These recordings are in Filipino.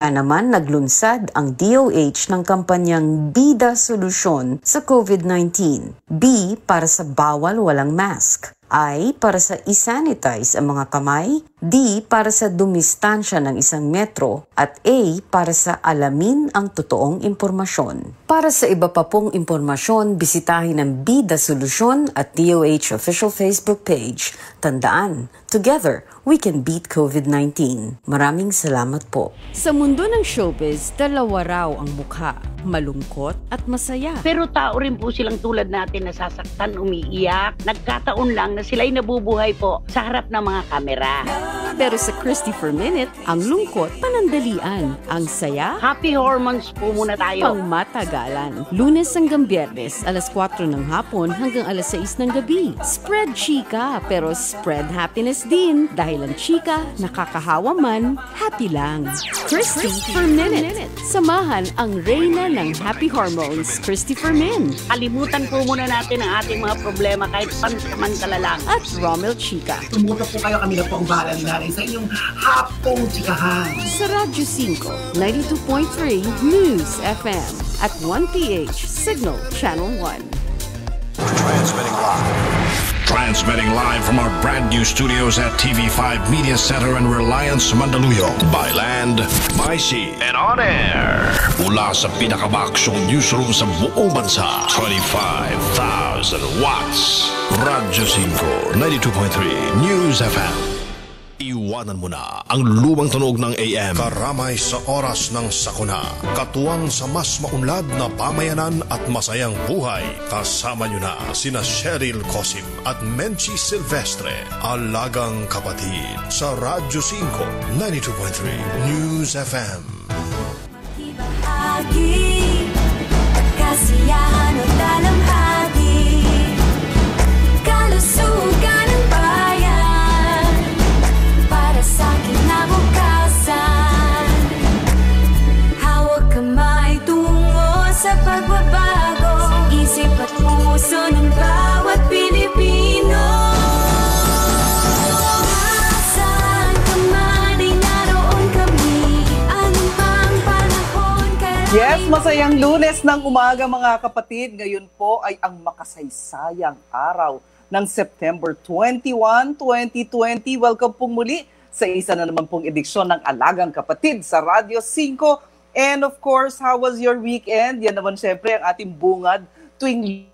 naman naglunsad ang DOH ng kampanyang Bida Solusyon sa COVID-19. B para sa bawal walang mask. I para sa i-sanitize ang mga kamay, D para sa dumistansya ng isang metro, at A para sa alamin ang totoong impormasyon. Para sa iba pa pong impormasyon, bisitahin ang Bida Solusyon at DOH official Facebook page. Tandaan, together, we can beat COVID-19. Maraming salamat po. Sa mundo ng showbiz, dalawa raw ang mukha, malungkot at masaya. Pero tao rin po silang tulad natin, nasasaktan, umiiyak. Nagkataon lang na sila'y nabubuhay po sa harap ng mga kamera. Pero sa Christopher Minute, ang lungkot panandalian, ang saya Happy hormones po muna tayo. pangmatagalan. Lunes hanggang Biyernes, alas 4 ng hapon hanggang alas 6 ng gabi. Spread chika, pero spread happiness din. Dahil ang chika, nakakahawa man, happy lang. Christopher Minute. Samahan ang reyna ng happy hormones, Christopher Min. Kalimutan po muna natin ang ating mga problema kahit pansamantala lang. At Romel Chica. Tumutok po kayo, kami na po ang bahala ni nanay sa inyong hapong chikahan. Sa Radyo 5, 92.3 News FM at 1PH Signal Channel 1. Transmitting live from our brand new studios at TV5 Media Center and Reliance Mandaluyong. By land, by sea, and on air. Mula sa pinakabaksyong newsroom sa buong bansa. 25,000 watts. Radyo 5, 92.3 News FM. Iwanan mo na ang lumang tunog ng AM. Karamay sa oras ng sakuna. Katuwang sa mas maunlad na pamayanan at masayang buhay. Kasama nyo na sina Cheryl Cosim at Menchi Silvestre. Alagang kapatid sa Radyo 5, 92.3 News FM. Ibahagi kasiyahan o dalamhati, kalusugan ng bayan para sa kinabukasan. Hawak kamay tungo sa pagbabago, isip at puso ng bawat Pilipino. Yes, masayang Lunes ng umaga mga kapatid. Ngayon po ay ang makasaysayang araw ng September 21, 2020. Welcome pong muli sa isa na naman pong ediksyon ng Alagang Kapatid sa Radyo 5. And of course, how was your weekend? Yan naman syempre ang ating bungad tuwing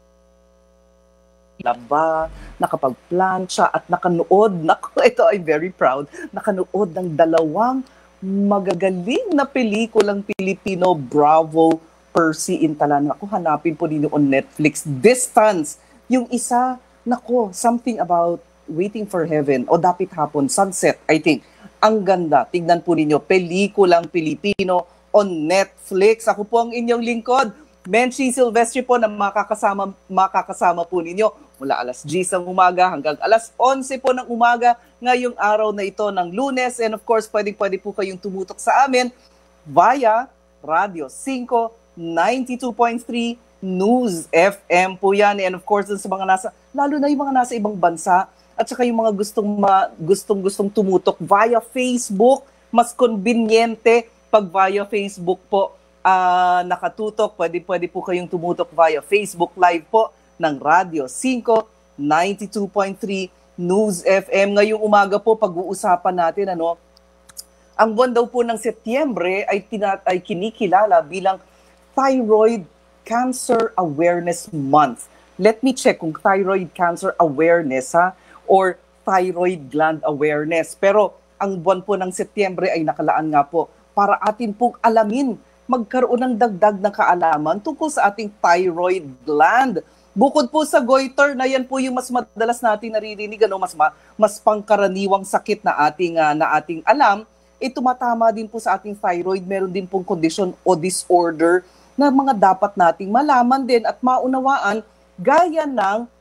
laba, nakapagplansya at nakanood. Naku, ito I'm very proud. Nakanood ng dalawang magagaling na pelikulang Pilipino, Bravo, Percy Intalan. Ako, hanapin po ninyo on Netflix. Distance. Yung isa, nako, something about Waiting for Heaven o Dapit Hapon, Sunset, I think. Ang ganda. Tignan po ninyo, pelikulang Pilipino on Netflix. Ako po ang inyong lingkod. Menchi Silvestre po na makakasama po ninyo mula alas 10 ng umaga hanggang alas 11 po ng umaga ngayong araw na ito ng Lunes. And of course, pwede po kayong tumutok sa amin via Radio 5, 92.3 News FM po yan. And of course, sa mga lalo na yung mga nasa ibang bansa at saka yung mga gustong tumutok via Facebook, mas conveniente pag via Facebook po nakatutok. Pwede po kayong tumutok via Facebook Live po ng Radio 5, 92.3 News FM. Ngayong umaga po, pag-uusapan natin, ang buwan daw po ng Setyembre ay kinikilala bilang Thyroid Cancer Awareness Month. Let me check kung Thyroid Cancer Awareness or Thyroid Gland Awareness. Pero ang buwan po ng Setyembre ay nakalaan nga po para atin pong alamin, magkaroon ng dagdag na kaalaman tungkol sa ating thyroid gland. Bukod po sa goiter na yan po yung mas madalas natin naririnig, mas pangkaraniwang sakit na ating alam, tumatama din po sa ating thyroid. Meron din pong condition o disorder na mga dapat nating malaman din at maunawaan, gaya ng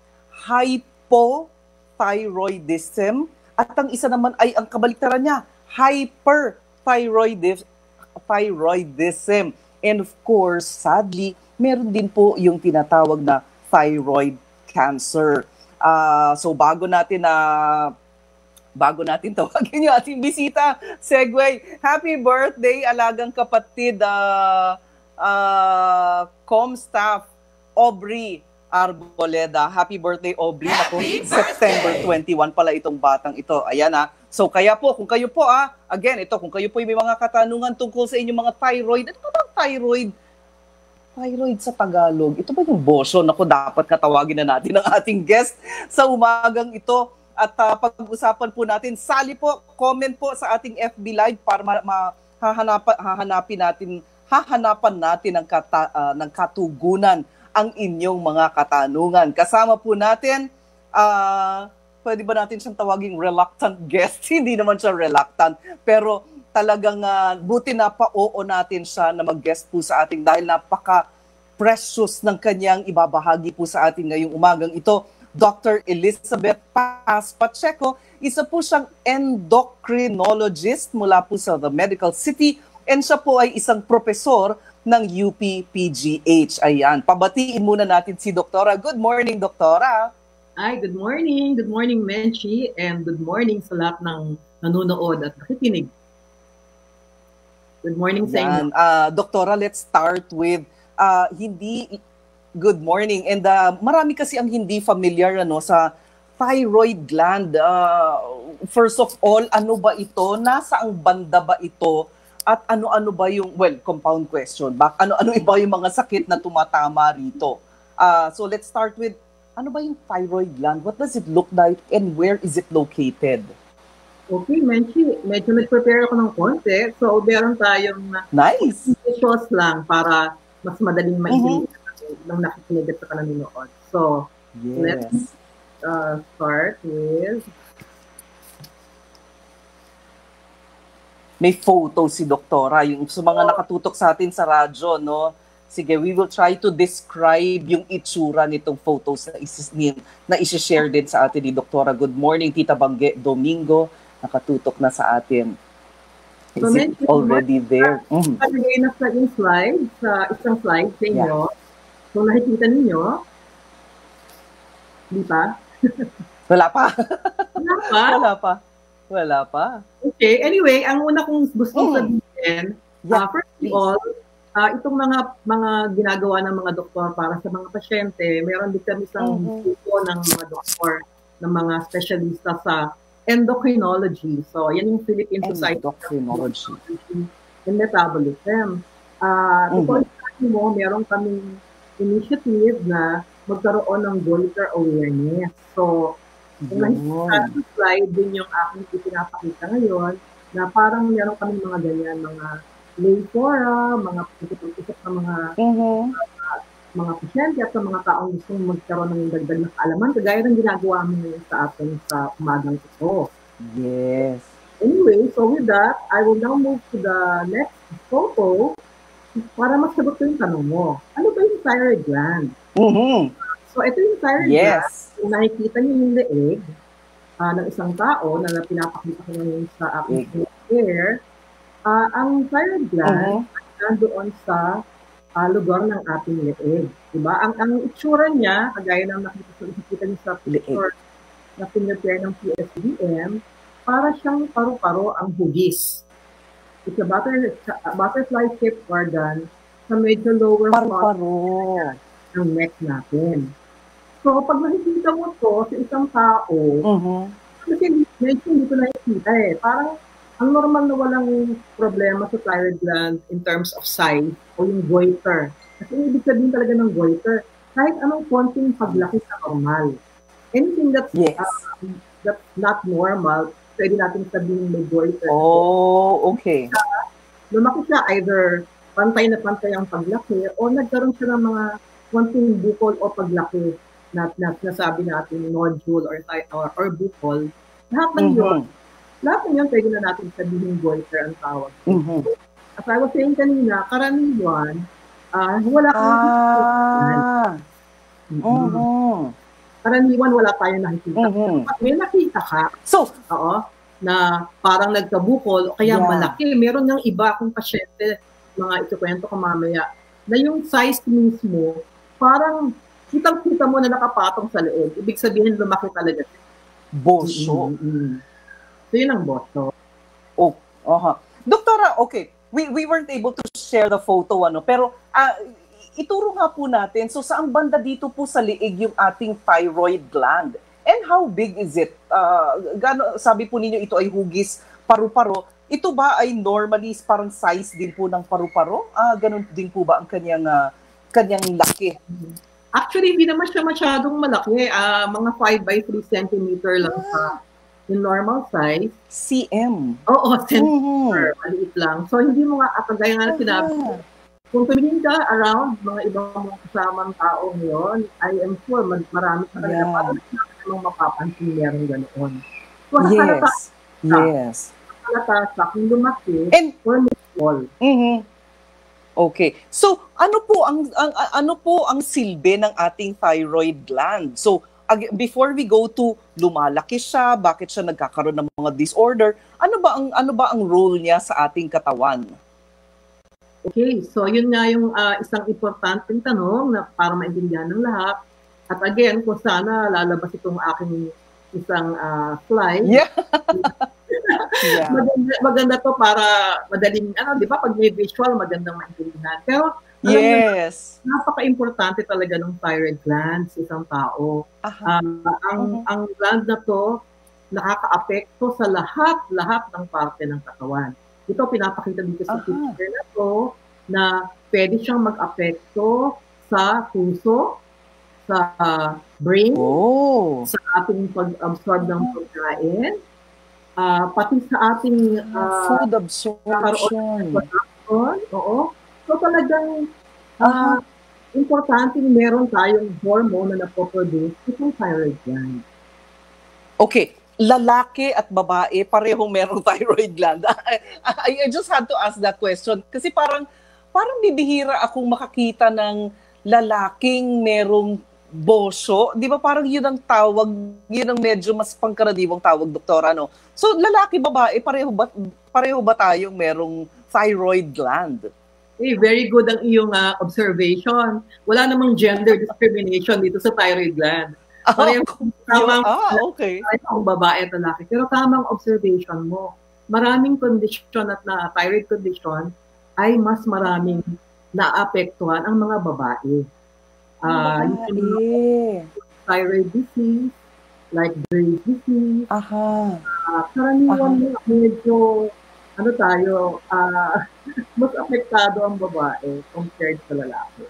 hypothyroidism at ang isa naman ay ang kabaliktaran niya, hyperthyroidism. And of course, sadly, meron din po yung tinatawag na thyroid cancer. So bago natin bago natin tawagin yung ating bisita, segue. Happy birthday, alagang kapatid, com staff, Aubrey Arboleda. Happy birthday, Aubrey. Ako, September 21 pala itong batang ito. Ayan So kaya po, kung kayo po again, ito, kung kayo po may mga katanungan tungkol sa inyong mga thyroid, ano ba bang thyroid? Thyroid sa Tagalog. Ito ba yung boson? Ako, dapat katawagin na natin ang ating guest sa umagang ito. At pag-usapan po natin, sali po, comment po sa ating FB Live para hahanapan natin ng katugunan ang inyong mga katanungan. Kasama po natin, pwede ba natin siyang tawaging reluctant guest? Hindi naman siya reluctant, pero talagang buti na pa-oo natin siya na mag-guest po sa ating dahil napaka-precious ng kanyang ibabahagi po sa ating ngayong umagang ito. Dr. Elizabeth Paz Pacheco, isa po siyang endocrinologist mula po sa The Medical City and siya po ay isang profesor ng UP-PGH. Ayan, pabatiin muna natin si Doktora. Good morning, Doktora. Hi, good morning. Good morning, Menchi, and good morning sa lahat ng nanonood at nakikinig. Good morning sa inyo. Doktora, let's start with good morning. And marami kasi ang hindi familiar sa thyroid gland. First of all, ano ba ito? Nasaang banda ba ito? At ano-ano ba yung, compound question. Ano-ano ba yung mga sakit na tumatama rito? So let's start with, ano ba yung thyroid gland? What does it look like and where is it located? Okay, Menchi, medyo nag-prepare ako ng konti. So, meron tayong nice issues lang para mas madaling maintindihan ng nakikinig at saka nanonood. So, let's start with... May photo si Doktora, yung sa mga nakatutok sa atin sa radyo, no? Sige, we will try to describe yung itsura nitong photos na isi-share din sa atin ni Doktora. Good morning, Tita Bangge Domingo. Nakatutok na sa atin. Is it already there? Pagigay na sa yung slide, sa isang slide sa inyo. Kung nakikita ninyo, di ba? Wala pa. Wala pa? Wala pa. Okay, anyway, ang una kong gusto sabihin, first of all, itong mga ginagawa ng mga doktor para sa mga pasyente, mayroon din kami isang grupo ng mga doktor, ng mga specialista sa endocrinology. So, yan yung Philippine Society of Endocrinology and Metabolism. Meron kaming initiative na magkaroon ng goiter awareness. So, kung nakikita sa slide din yung aking ipinapakita ngayon, na parang meron kaming mga ganyan, mga lay fora, mga pag-isip ng mga pasyente at sa mga taong gustong magkaroon ng dagdag na kaalaman, kagaya ng ginagawa mo ngayon sa atin sa umagang ito. Yes. Anyway, so with that, I will now move to the next photo para masagot ko yung tanong mo. Ano ba yung thyroid gland? So ito yung thyroid gland. Kung nakikita niyo yung leeg ng isang tao na pinapakita ko ngayon sa aking hair, ang thyroid gland ay nandoon sa lugar ng ating leeg. Diba? Ang itsura niya, kagaya ng nakikita niyo sa picture na pinrepare ng PSDM, para siyang paru-paro ang hugis. It's a butterfly-shaped organ sa medyo lower part ng neck natin. So, pag nakikita mo to sa isang tao, kasi medyo hindi ko nakikita parang ang normal na walang problema sa thyroid gland in terms of size o yung goiter. Kasi ibig sabihin talaga ng goiter, kahit anong konting paglaki sa normal. Anything that's not normal, pwede natin sabihin may goiter. Oh, okay. Lumaki siya either pantay na pantay ang paglaki o nagkaroon siya ng mga konting bukol o paglaki na nasabi natin nodule or bukol. Lahat ng yun. Lahat ng yun pwede na natin sabihin goiter ang tawag. As I was saying kanina, karaniwan, wala kang karaniwan wala tayong nakikita. Pag may nakita ka, na parang nagkabukol o kaya malaki, meron ng iba akong pasyente, mga itukwento ko mamaya, na yung size mismo, parang kitang-kita mo na nakapatong sa leeg. Ibig sabihin, lumaki talaga. Boso. So, yun ang boto. Oh, Doktora, okay. We weren't able to share the photo, pero ituro nga po natin, so saan banda dito po sa liig yung ating thyroid gland? And how big is it? Sabi po ninyo ito ay hugis paru-paro. Ito ba ay normally parang size din po ng paru-paro? Ganun din po ba ang kanyang laki? Actually, hindi naman siya masyadong malaki. Mga 5 by 3 centimeter lang sa in normal size. cm? Oo, centimeter. Maliit lang. So, hindi mo nga, kagaya nga sinabi, kung tumingin ka around mga ibang mga kasamang tao ngayon, I am sure marami pa talaga parang namang mapapansin meron ganoon. So, yes. Nakalatak, kung lumaki, or small. Okay. So, ano po ang silbi ng ating thyroid gland? So, before we go to lumalaki siya, bakit siya nagkakaroon ng mga disorder, ano ba ang role niya sa ating katawan? Okay, so yun nga yung isang importanteng tanong na para maintindihan ng lahat. At again, kung sana lalabas itong aking isang slide. Yeah. Maganda to para madaling, di ba, pag may visual, magandang maintindihan. Pero, yes. Napaka-importante talaga ng thyroid gland sa isang tao. Ang gland na to, nakaka-apekto sa lahat ng parte ng katawan. Ito, pinapakita dito sa picture na to, na pwede siyang mag-apekto sa puso, sa brain, sa ating pag-absorb ng pagkain, pati sa ating food absorption. Oo. So talagang importante meron tayong hormone na napoproduce itong thyroid gland. Okay. Lalaki at babae, parehong merong thyroid gland. I just had to ask that question. Kasi parang bibihira akong makakita ng lalaking merong boso. Di ba parang yun ang tawag, yun ang medyo mas pangkaraniwang tawag, doktora, no? So lalaki, babae, pareho ba tayong merong thyroid gland? Very good ang iyong observation. Wala namang gender discrimination dito sa thyroid gland. Okay. Ang babae at lalaki. Pero tamang observation mo. Maraming kondisyon at na thyroid condition ay mas maraming naapektuhan ang mga babae. Thyroid disease, like Graves' disease. Karaniwan mo medyo mas apektado ang babae compared sa lalaki.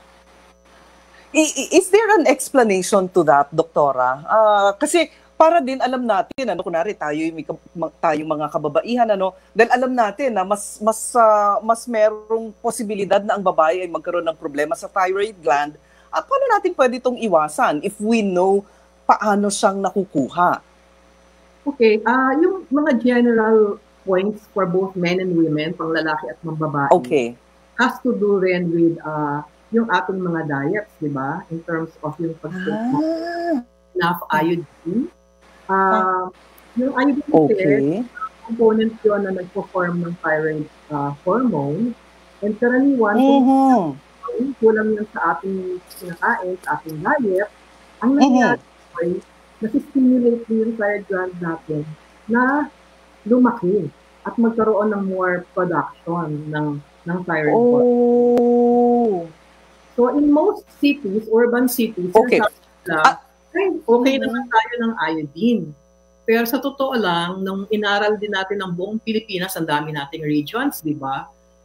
Is there an explanation to that, doktora? Kasi para din alam natin, kunwari tayong mga kababaihan, dahil alam natin na mas merong posibilidad na ang babae ay magkaroon ng problema sa thyroid gland. Paano natin pwede itong iwasan if we know paano siyang nakukuha? Okay, yung mga general points for both men and women, pang lalaki at pang babae, has to do rin with yung ating mga diets, di ba? In terms of yung pag-take enough iodine. Yung iodine component yun na nagpo-form ng thyroid hormone. And karaniwan, kung kulang yan sa ating kinakain, sa ating diet, ang nangyayari ay nasi-stimulate yung thyroid gland natin na lumaki at magkaroon ng more production ng thyroid hormone. So in most cities, urban cities, okay naman tayo ng iodine. Pero sa totoo lang, nung inaral din natin ng buong Pilipinas, ang dami nating regions, di ba?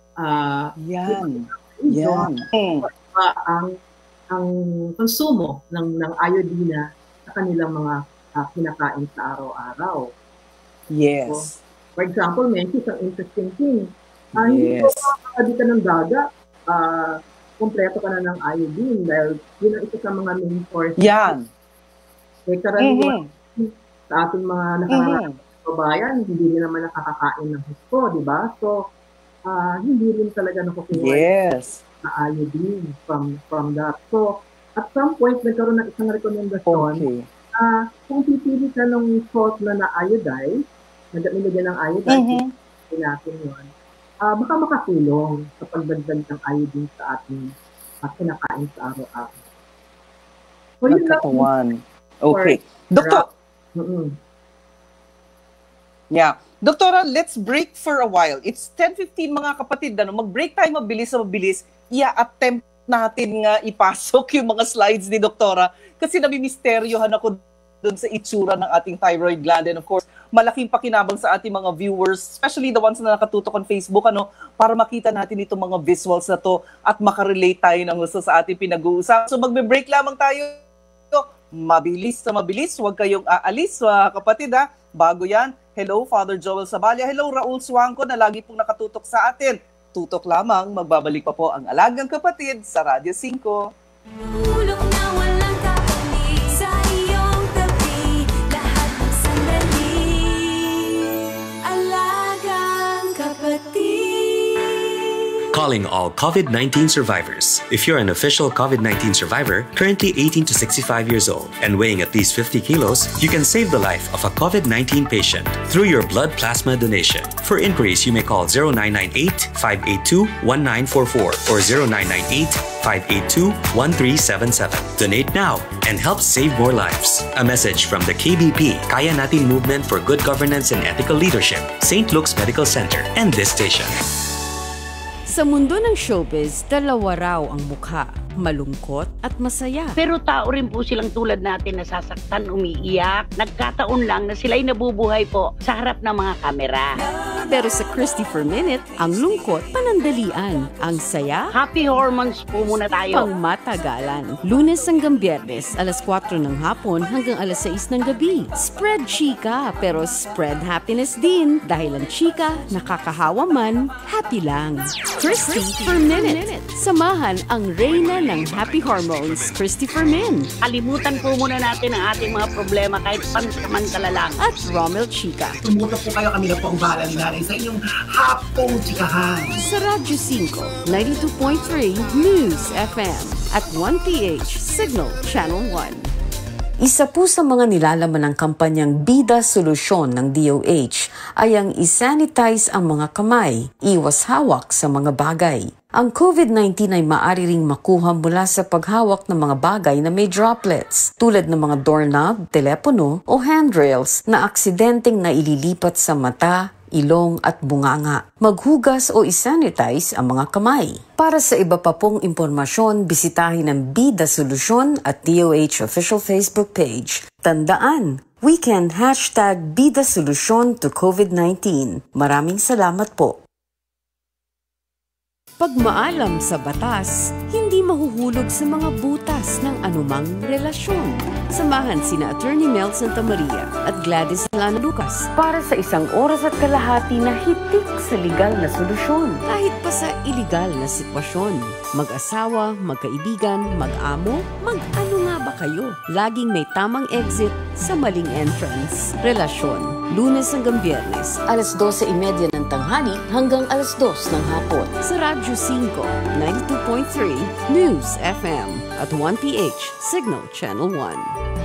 Ang konsumo ng iodine sa kanilang mga kinakain sa araw-araw. Yes. So, for example, Menchis, ang interesting thing. Hindi ko makakadi ka ng dagat, kompleto ka na ng iodine dahil yun ang isa sa mga main sources. Yan. Karaniwan sa ating mga nakaharap kabayan, hindi rin naman nakakakain ng husto, di ba? So, hindi rin talaga nakukuha na iodine from that. So, at some point, nagkaroon ng isang rekomendasyon kung pipili ka ng salt na iodine, nilagyan ng iodine, natin yun, baka makatulong sa pagdagdag ng iodine sa ating kinakain sa araw-araw. So, yun lang. Okay. Doktor, Yeah. Doktora, let's break for a while. It's 10:15 mga kapatid. Mag-break tayo mabilis. I-attempt natin nga ipasok yung mga slides ni Doktora kasi namimisteryohan ako doon sa itsura ng ating thyroid gland. And of course, malaking pakinabang sa ating mga viewers, especially the ones na nakatutok on Facebook, para makita natin itong mga visuals na to at makarelate tayo ng gusto sa ating pinag-uusap. So magbe-break lamang tayo. Mabilis, huwag kayong aalis, kapatid ha. Bago yan, hello Father Joel Sabalia, hello Raul Suangco na lagi pong nakatutok sa atin. Tutok lamang, magbabalik pa po ang Alagang Kapatid sa Radyo 5. Ulong na walang kapalit sa iyong tabi, lahat ng sandali, Alagang Kapatid. Calling all COVID-19 survivors. If you're an official COVID-19 survivor, currently 18 to 65 years old, and weighing at least 50 kilos, you can save the life of a COVID-19 patient through your blood plasma donation. For inquiries, you may call 0998-582-1944 or 0998-582-1377. Donate now and help save more lives. A message from the KBP, Kaya Natin Movement for Good Governance and Ethical Leadership, St. Luke's Medical Center, and this station. Sa mundo ng showbiz, dalawa raw ang mukha, malungkot at masaya. Pero tao rin po silang tulad natin na sasaktan, umiiyak. Nagkataon lang na sila'y nabubuhay po sa harap ng mga kamera. Pero sa Christopher Minute, ang lungkot, panandalian. Ang saya, happy hormones po muna tayo. pangmatagalan. Lunes hanggang Biyernes, alas 4 ng hapon hanggang alas 6 ng gabi. Spread chika, pero spread happiness din. Dahil ang chika, nakakahawa man, happy lang. Christopher Minute. Samahan ang reyna ng happy hormones, Christopher Min. Kalimutan po muna natin ang ating mga problema kahit pansamantala lang. At Romel Chica. Tumutok po kayo, kami na po ang bahala ni Nanay sa inyong hapong chikahan. Sa Radyo 5, 92.3 News FM at 1PH Signal Channel 1. Isa po sa mga nilalaman ng kampanyang Bida Solusyon ng DOH ay ang isanitize ang mga kamay, iwas hawak sa mga bagay. Ang COVID-19 ay maaari ring makuha mula sa paghawak ng mga bagay na may droplets, tulad ng mga doorknob, telepono o handrails na aksidenteng naililipat sa mata, ilong at bunganga. Maghugas o isanitize ang mga kamay. Para sa iba pa pong impormasyon, bisitahin ang Bida Solusyon at DOH official Facebook page. Tandaan, weekend #Bida Solusyon to COVID-19. Maraming salamat po. Pag maalam sa batas, hindi mahuhulog sa mga butas ng anumang relasyon. Samahan sina Attorney Mel Santamaria at Gladys Lana Lucas Para sa isang oras at kalahati na hitik sa legal na solusyon. kahit pa sa iligal na sitwasyon. Mag-asawa, magkaibigan, mag-amo, mag-ano nga ba kayo? Laging may tamang exit sa maling entrance. Relasyon, Lunes hanggang Biyernes, Alas 12:30 ng tanghali hanggang alas 2 ng hapon. sa Radyo 5, 92.3 News FM at 1PH Signal Channel 1.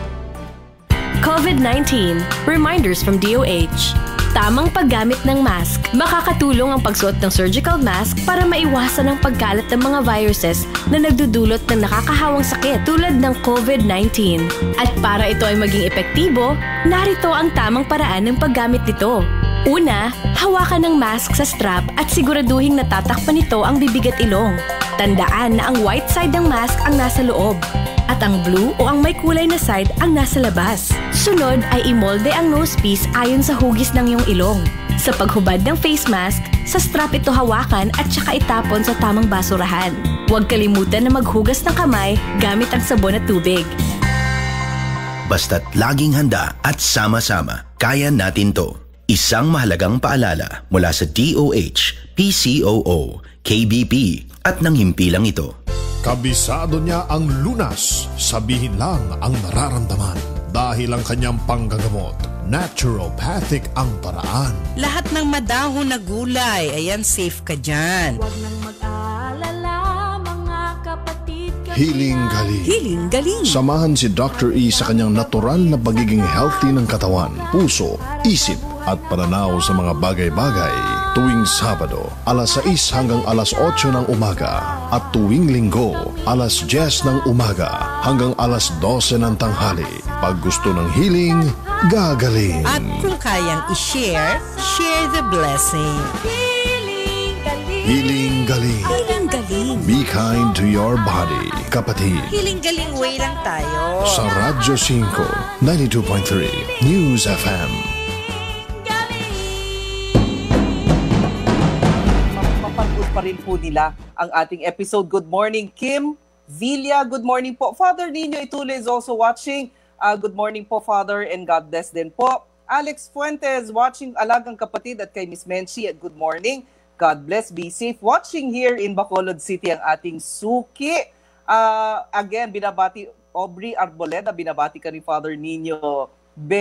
COVID-19, reminders from DOH. Tamang paggamit ng mask. Makakatulong ang pagsuot ng surgical mask para maiwasan ang pagkalat ng mga viruses na nagdudulot ng nakakahawang sakit tulad ng COVID-19. At para ito ay maging epektibo, narito ang tamang paraan ng paggamit nito. Una, hawakan ng mask sa strap at siguraduhin natatakpan nito ang bibig at ilong. Tandaan na ang white side ng mask ang nasa loob at ang blue o ang may kulay na side ang nasa labas. Sunod ay imolde ang nosepiece ayon sa hugis ng iyong ilong. Sa paghubad ng face mask, sa strap ito hawakan at saka itapon sa tamang basurahan. Huwag kalimutan na maghugas ng kamay gamit ang sabon at tubig. Basta't laging handa at sama-sama, kaya natin to. Isang mahalagang paalala mula sa DOH, PCOO, KBP at ng himpilang ito. Kabisado niya ang lunas. Sabihin lang ang nararamdaman. Dahil ang kanyang panggagamot, naturopathic ang paraan. Lahat ng madahon na gulay, ayan, safe ka dyan. Huwag nang mag-aalala, mga kapatid. Healing galing. Healing galing. Samahan si Dr. E sa kanyang natural na pagiging healthy ng katawan, puso, isip at pananaw sa mga bagay-bagay. Tuwing Sabado, alas 6 hanggang alas 8 ng umaga at tuwing Linggo, alas 10 ng umaga hanggang alas 12 ng tanghali. Pag gusto ng healing, gagaling. At kung kayang i-share, share the blessing. Hiling galing. Hiling galing. Be kind to your body, kapatid. Hiling galing way lang tayo. Sa Radyo 5, 92.3, News FM. Mapapanood pa rin po nila ang ating episode. Good morning, Kim Villa. Good morning po. Father Nino Itule is also watching. Good morning po, Father, and God bless din po. Alex Fuentes watching Alagang Kapatid at kay Miss Menchi at good morning. God bless, be safe. Watching here in Bacolod City ang ating Suki. Again, binabati Aubrey Arboleda, binabati ka ni Father Nino.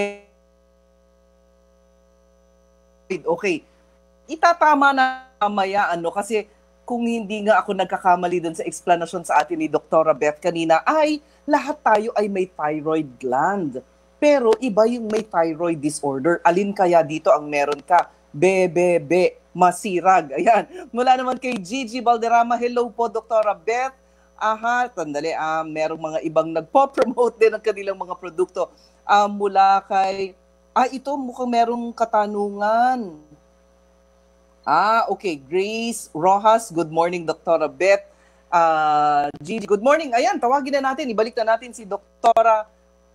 Okay, itatama na mamaya kasi kung hindi nga ako nagkakamali dun sa explanation sa atin ni Dr. Beth kanina, ay lahat tayo ay may thyroid gland. Pero iba yung may thyroid disorder. Alin kaya dito ang meron ka? Masirag. Ayan. Mula naman kay Gigi Valderrama. Hello po, Dr. Beth. Tandali. Merong mga ibang nagpo-promote din ng kanilang mga produkto. Mula kay... ito mukhang merong katanungan. Okay. Grace Rojas. Good morning, Dr. Beth. Gigi, good morning. Ayan, tawagin na natin. Ibalik na natin si Dr.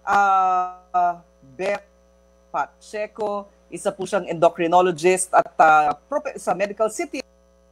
Beth Pacheco. Isa po siyang endocrinologist at sa Medical City.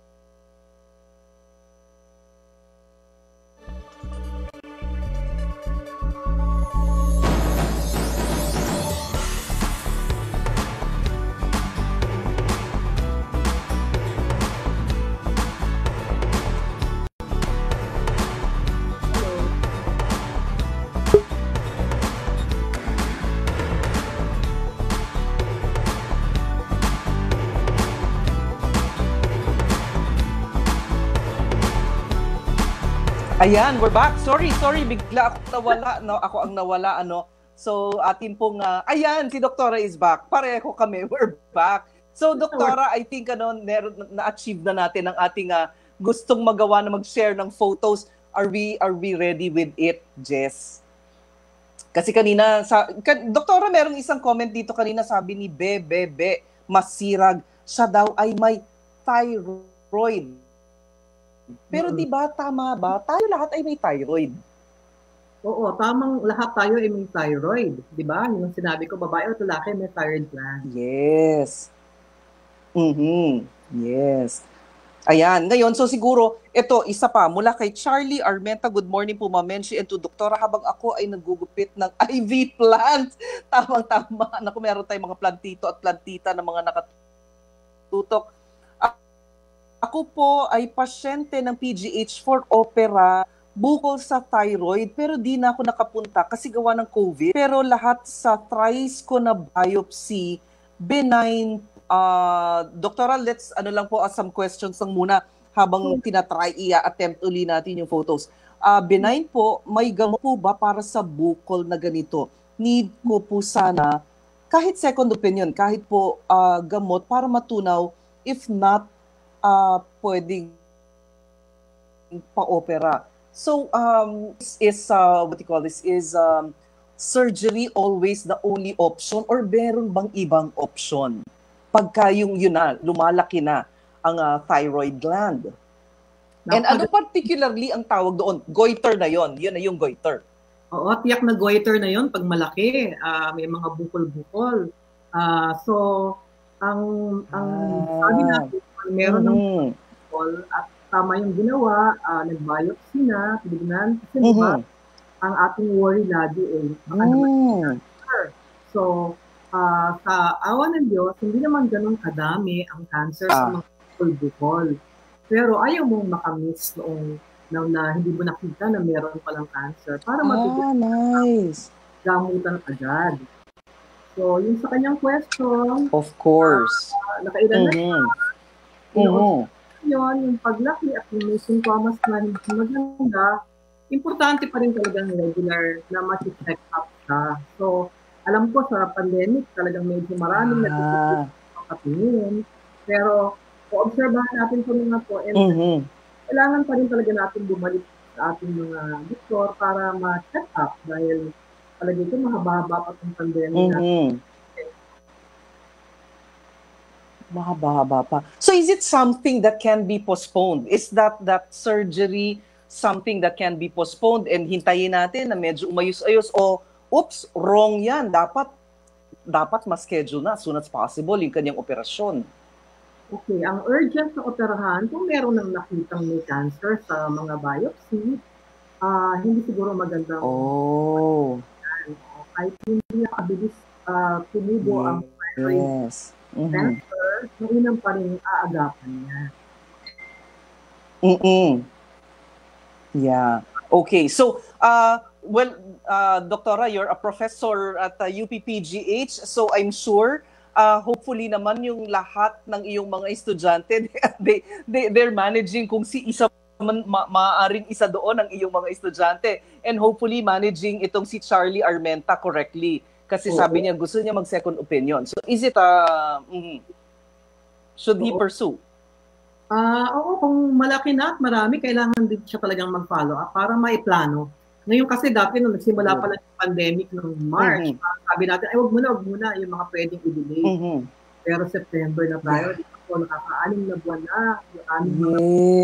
Ayan, we're back. Sorry, bigla ako nawala, ako ang nawala, So, atin pong, ayan, si Doktora is back. Pareho kami, we're back. So, Doktora, I think, na-achieve na natin ang ating gustong magawa na mag-share ng photos. Are we ready with it, Jess? Kasi kanina, Doktora, merong isang comment dito kanina, sabi ni Masirag, siya daw ay may thyroid. Pero di ba tama ba? Tayo lahat ay may thyroid. Oo, tamang lahat tayo ay may thyroid. Di ba? Yung sinabi ko, babae o lalaki may thyroid gland. Yes. Yes. Ayan. Ngayon, so siguro, ito, isa pa, mula kay Charlie Armenta, good morning po, Mamenshi, and to Doktora, habang ako ay nagugupit ng IV plant. Tamang-tama. Naku, meron tayong mga plantito at plantita na mga nakatutok. Ako po ay pasyente ng PGH for Opera, bukol sa thyroid, pero di na ako nakapunta kasi gawa ng COVID. Pero lahat sa tries ko na biopsy, benign. Doktora, let's lang po some questions lang muna habang tinatry attempt uli natin yung photos. Benign po, may gamot po ba para sa bukol na ganito? Need ko po sana, kahit second opinion, kahit po gamot para matunaw, if not, pwedeng pa-opera. So, is surgery always the only option or meron bang ibang option? Pagka yun na, lumalaki na ang thyroid gland. And ano particularly ang tawag doon? Goiter na yon. Yun na yung goiter. Oo, tiyak na goiter na yon pag malaki. May mga bukol-bukol. So, ang sabi natin, meron ng bukol at tama yung ginawa, nag-biopsy na, tignan, kasi diba, ang ating worry lagi baka naman cancer. So, sa awa ng Diyos, hindi naman ganun kadami ang cancer sa mga bukol-bukol. Pero ayaw mong makamiss noong na hindi mo nakita na meron palang cancer para mabigyan gamutan agad. So, yung sa kanyang question, of course, nakailan na yun, yung paglaki at yung may sintomas na hindi maganda, importante pa rin talagang regular na mag-check up ka. So, alam ko sa pandemic, talagang medyo maraming nagpapatingin. Pero, obserbahan natin po mga po, and kailangan pa rin talaga natin bumalik sa ating mga doktor para ma-check up dahil Palagi ito, mahaba-haba pa itong pandemic natin. Mahaba-haba pa. So is it something that can be postponed? Is that surgery something that can be postponed and hintayin natin na medyo umayos-ayos o oops, wrong yan. Dapat ma-schedule na as soon as possible yung kanyang operasyon. Okay, ang urgent na operahan, kung meron nang nakitang may cancer sa mga biopsy, hindi siguro magandang kahit hindi nakabilis tumubo ang thyroid cancer, mainam pa rin aagapan niya. Yeah. Okay. So, Doktora, you're a professor at UPPGH, so I'm sure hopefully naman yung lahat ng iyong mga estudyante, they're managing kung si isa maaaring isa doon ang iyong mga estudyante, and hopefully managing itong si Charlie Armenta correctly. Kasi sabi niya gusto niya mag-second opinion. So is it should he pursue? Oo, kung malaki na at marami, kailangan din siya talagang mag-follow up para maiplano. Ngayon kasi dati nung nagsimula pa lang yung pandemic noong March, sabi natin, ay wag muna yung mga pwedeng i-delay. Pero September na tayo, nakaka-6 na buwan na, yung aming mga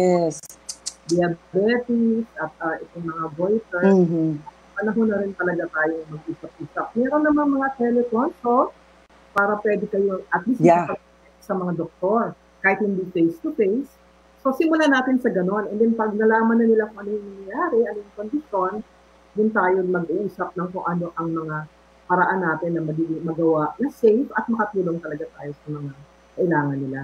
diabetes at itong mga goiter. Panahon na rin talaga tayo mag-isap-isap. Meron naman mga teleconsult para pwede kayo at least sa mga doktor, kahit hindi face-to-face. So, simulan natin sa ganon. And then, pag nalaman na nila kung ano yung nangyayari, ano yung kondisyon, din tayo mag-uusap ng kung ano ang mga paraan natin na magawa na safe at makatulong talaga tayo sa mga kailangan nila.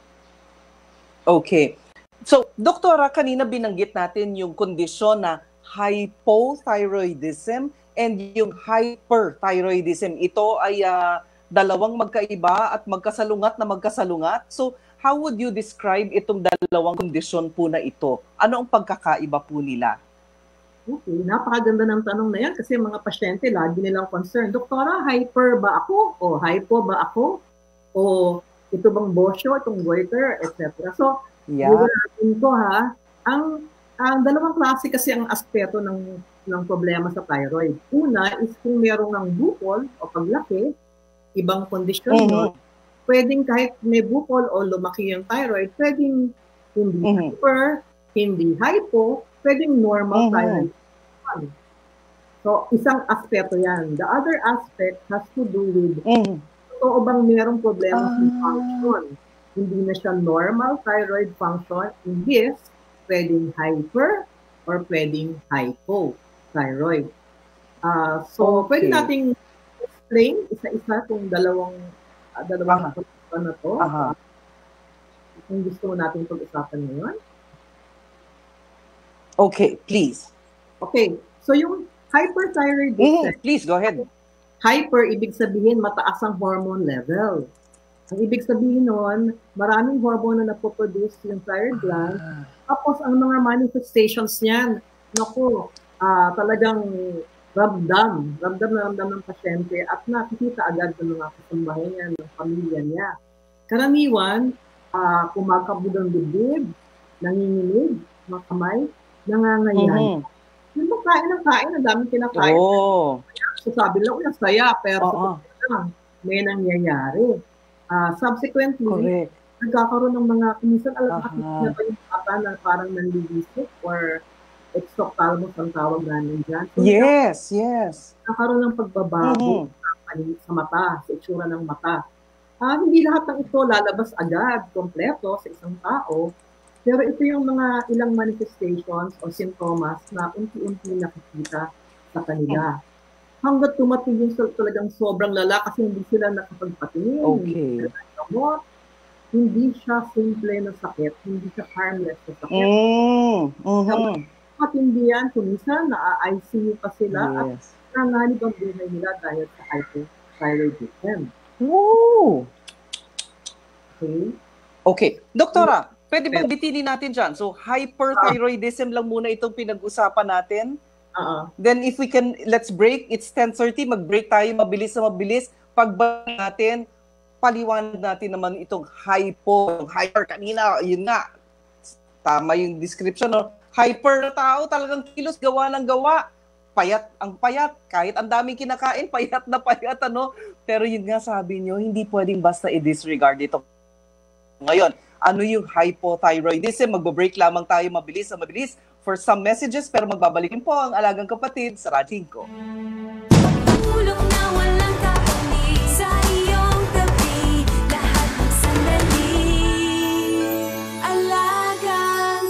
Okay. So, Doktora, kanina binanggit natin yung kondisyon na hypothyroidism and yung hyperthyroidism. Ito ay dalawang magkaiba at magkasalungat. So, how would you describe itong dalawang kondisyon po na ito? Ano ang pagkakaiba po nila? Okay, napakaganda ng tanong na yan kasi mga pasyente lagi nilang concern. Doktora, hyper ba ako? O hypo ba ako? O ito bang bosyo, itong goiter, etc. So, natin ko ha, ang dalawang klase kasi ang aspeto ng problema sa thyroid. Una is kung meron ng bukol o paglaki, ibang kondisyon yun. Pwedeng kahit may bukol o lumaki yung thyroid, pwedeng hindi hyper, hindi hypo, pwedeng normal thyroid. So, isang aspeto yan. The other aspect has to do with totoo bang merong problema sa function. Hindi na siya normal thyroid function. In this, pwedeng hyper or pwedeng hypothyroid. So, pwede nating explain isa-isa kung dalawang kondisyon na to. Kung gusto mo natin pag-usapan ngayon. Okay, please. Okay, so yung hyperthyroidism. Please, go ahead. Hyper, ibig sabihin mataas ang hormone level. Ang ibig sabihin nun, maraming hormone na napoproduce yung thyroid gland. Tapos ang mga manifestations niyan, talagang ramdam ng pasyente at nakikita agad ng mga kasambahay niya, ng pamilya niya. Karaniwan, kumakabog ang dibdib, nanginginig, mga kamay, nangangayan. Yung kain, ang daming kinakain. So sabi lang, saya, pero may nangyayari. Subsequently, nagkakaroon ng mga, minsan alam na pa yung bata na parang nanlilisip or exophthalmos ang tawag namin dyan. So, yes. Nagkakaroon ng pagbabago sa mata, sa itsura ng mata. Hindi lahat ng ito lalabas agad, kompleto sa isang tao. Pero ito yung mga ilang manifestations o simptomas na unti-unti nakikita sa kanila. Hanggat tumating yung talagang sobrang lala kasi hindi sila nakapagpatingin. Okay. Hindi siya simple na sakit, hindi siya harmless na sakit. Matindi yan, kumisan, na-ICU pa sila at nanganib ang buhay nila dahil sa hypothyroidism. Okay. Doktora, pwede bang bitinin natin dyan? So, hyperthyroidism lang muna itong pinag-usapan natin. Then if we can, let's break. It's 10:30. Mag-break tayo. Mabilis. Pagbalik natin, paliwanag natin naman itong hyper kanina. Yun nga. Tama yung description. No? Hyper na tao, talagang kilos, gawa ng gawa. payat, ang payat, kahit ang daming kinakain, payat na payat, ano? Pero yun nga sabi nyo, hindi pwedeng basta i-disregard ito. Ngayon, ano yung hypothyroidism? Magbo-break lamang tayo mabilis for some messages, pero magbabalikin po ang Alagang Kapatid sa Radyo 5. Tulong na walang kapalit sa iyong tabi, lahat ng sandali. Alagang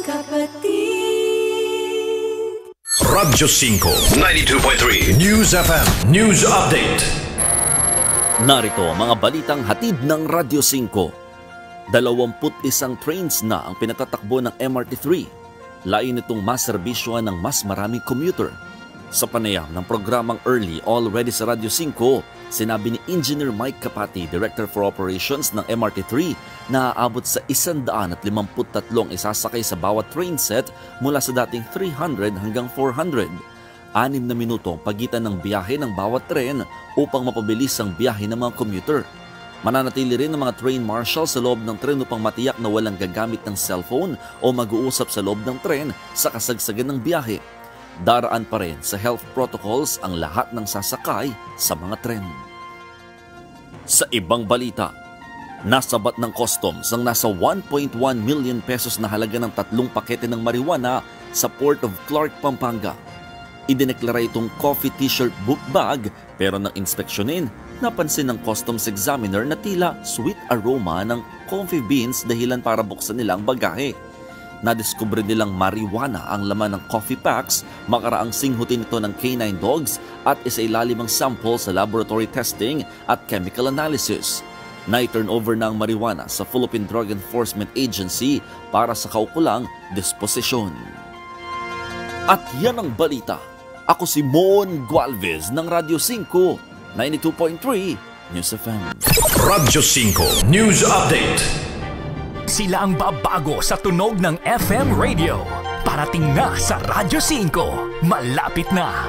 Kapatid. Radyo 5, 92.3 News FM News Update. Narito ang mga balitang hatid ng Radyo 5. 21 trains na ang pinatatakbo ng MRT3. Lain itong maserbisyoan ng mas maraming commuter. Sa panayam ng programang Early Already sa Radyo 5, sinabi ni Engineer Mike Kapati, Director for Operations ng MRT3, na aabot sa 153 isasakay sa bawat train set mula sa dating 300 hanggang 400. 6 na minuto ang pagitan ng biyahe ng bawat tren upang mapabilis ang biyahe ng mga commuter. Mananatili rin ang mga train marshal sa loob ng tren upang matiyak na walang gagamit ng cellphone o mag-uusap sa loob ng tren sa kasagsagan ng biyahe. Daraan pa rin sa health protocols ang lahat ng sasakay sa mga tren. Sa ibang balita, nasabat ng customs ang nasa 1.1 million pesos na halaga ng 3 pakete ng marijuana sa Port of Clark, Pampanga. Idineklara itong coffee t-shirt book bag pero nang inspeksyonin, napansin ng customs examiner na tila sweet aroma ng coffee beans dahilan para buksan nilang bagahe. Nadiskubre nilang marijuana ang laman ng coffee packs, makaraang singhutin ito ng canine dogs at isailalim ang sample sa laboratory testing at chemical analysis. Na-turn over na ang marijuana sa Philippine Drug Enforcement Agency para sa kaukulang disposisyon. At yan ang balita. Ako si Mon Gualvez ng Radyo 5. 92.3 News FM. Radyo 5 News Update. Sila ang babago sa tunog ng FM radio. Parating na sa Radyo 5. Malapit na.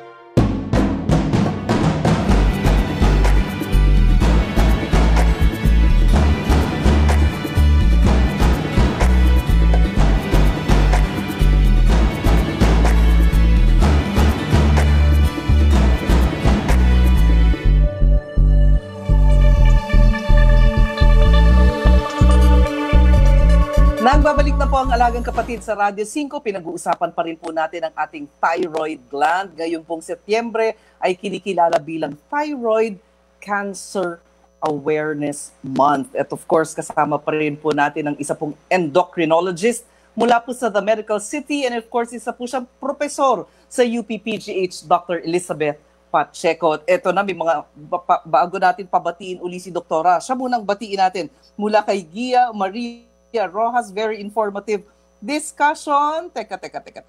Nagbabalik na po ang Alagang Kapatid sa Radyo 5. Pinag-uusapan pa rin po natin ang ating thyroid gland. Ngayong pong Setyembre ay kinikilala bilang Thyroid Cancer Awareness Month. At of course, kasama pa rin po natin ang isa pong endocrinologist mula po sa The Medical City. And of course, isa po siyang profesor sa UPPGH, Dr. Elizabeth Pacheco. Ito na, may mga bago natin pabatiin uli si Doktora. Siya munang batiin natin mula kay Gia Maria Rojas, very informative discussion. Teka.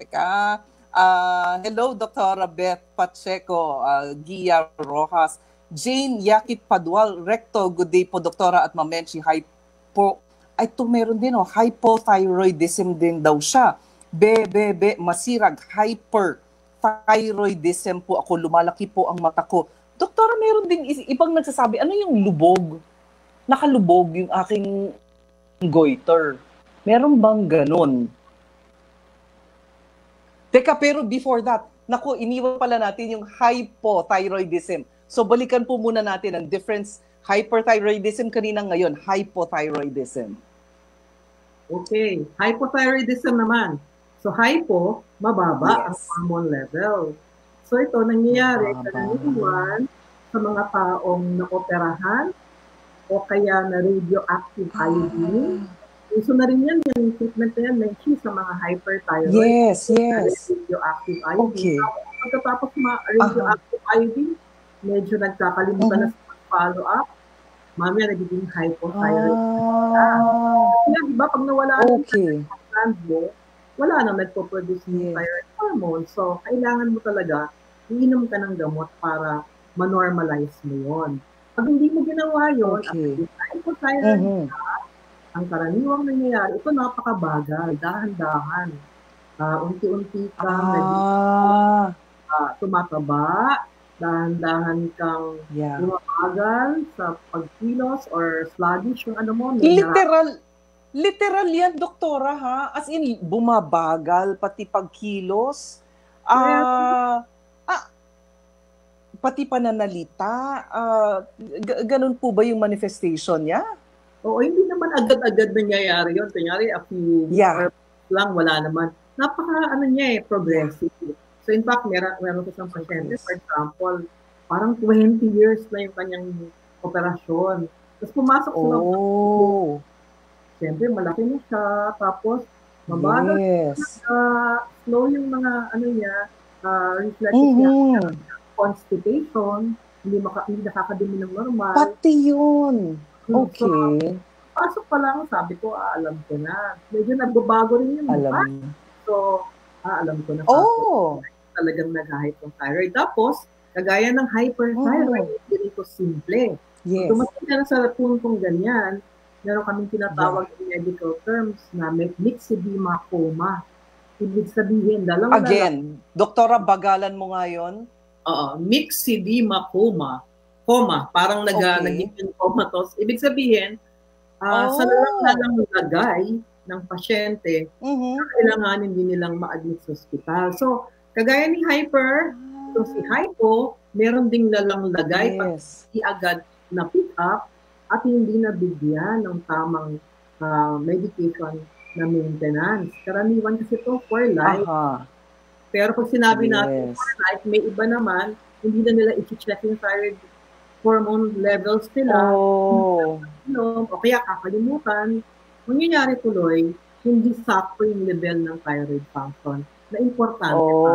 Hello, Dr. Beth Pacheco, Gia Rojas, Jane Yakit Padual, Recto, good day po, Doktora, at Mamenchi, ito meron din, hypothyroidism din daw siya. Masirag, hyperthyroidism po ako, lumalaki po ang mata ko. Doktora, meron din ibang nagsasabi, ano yung lubog? Nakalubog yung aking goiter. Meron bang ganun? Teka, pero before that, naku, iniwan pala natin yung hypothyroidism. So balikan po muna natin ang difference, hyperthyroidism kanina, ngayon, hypothyroidism. Okay, hypothyroidism naman. So hypo, mababa ang hormone level. So ito nangyayari karaniwan sa mga taong nakoperahan o kaya na radioactive iodine. Uso na rin yan, yung treatment na yan, mention sa mga hyperthyroid. Yes. Radioactive iodine. Okay. Pagkatapos mga radioactive iodine, medyo nagkakalimutan na sa follow-up. Mamaya nagiging hypothyroid. Kaya diba, pag nawala ang gland mo, wala na nagpo-produce ng thyroid hormone. So, kailangan mo talaga, iinom ka ng gamot para ma-normalize mo yun. Pag hindi mo ginawa yun, at hypothyroid ang karaniwang nangyayari, ito napakabagal, dahan-dahan. Unti-unti kang tumataba, dahan-dahan kang lumabagal sa pagkilos or sluggish yung ano mo. Literal yan, Doktora, ha? As in, bumabagal, pati pagkilos. pati pananalita, ganun po ba yung manifestation niya? Oo, hindi naman agad-agad nangyayari yun. Kunyari, a few hours lang, wala naman. Progressive. So in fact, meron ko isang pasyente, for example, parang 20 years na yung kanyang operasyon. Tapos pumasok sa siyempre, malaki na siya. Tapos, mabagal slow yung mga reflexes niya. Constipation, hindi nakakadumi ng normal. Pati yun. Okay. So, pasok pa lang, sabi ko, alam ko na. Medyo nagbabago rin yung So, alam ko na. Talagang nag-hype ng thyroid. Tapos, kagaya ng hyperthyroid, hindi ito simple. Yes. Dumating na sa puntong ganyan, meron kaming tinatawag in medical terms na myxedema coma. Ibig sabihin, Doktora, bagalan mo nga yun? Myxedema coma. Parang naging comatose. Ibig sabihin, sa lalang lagay ng pasyente, kailanganin din nilang ma-admit sa ospital. So, kagaya ni Hyper, itong si Hypo, meron ding lalang lagay pag agad na pick up at hindi nabigyan ng tamang medication na maintenance. Karaniwan kasi ito for life. Pero pag sinabi natin for life, may iba naman, hindi na nila i-check yung thyroid hormone levels nila. O kaya kakalimutan, mangyayari tuloy, hindi sakto yung level ng thyroid function na importante pa.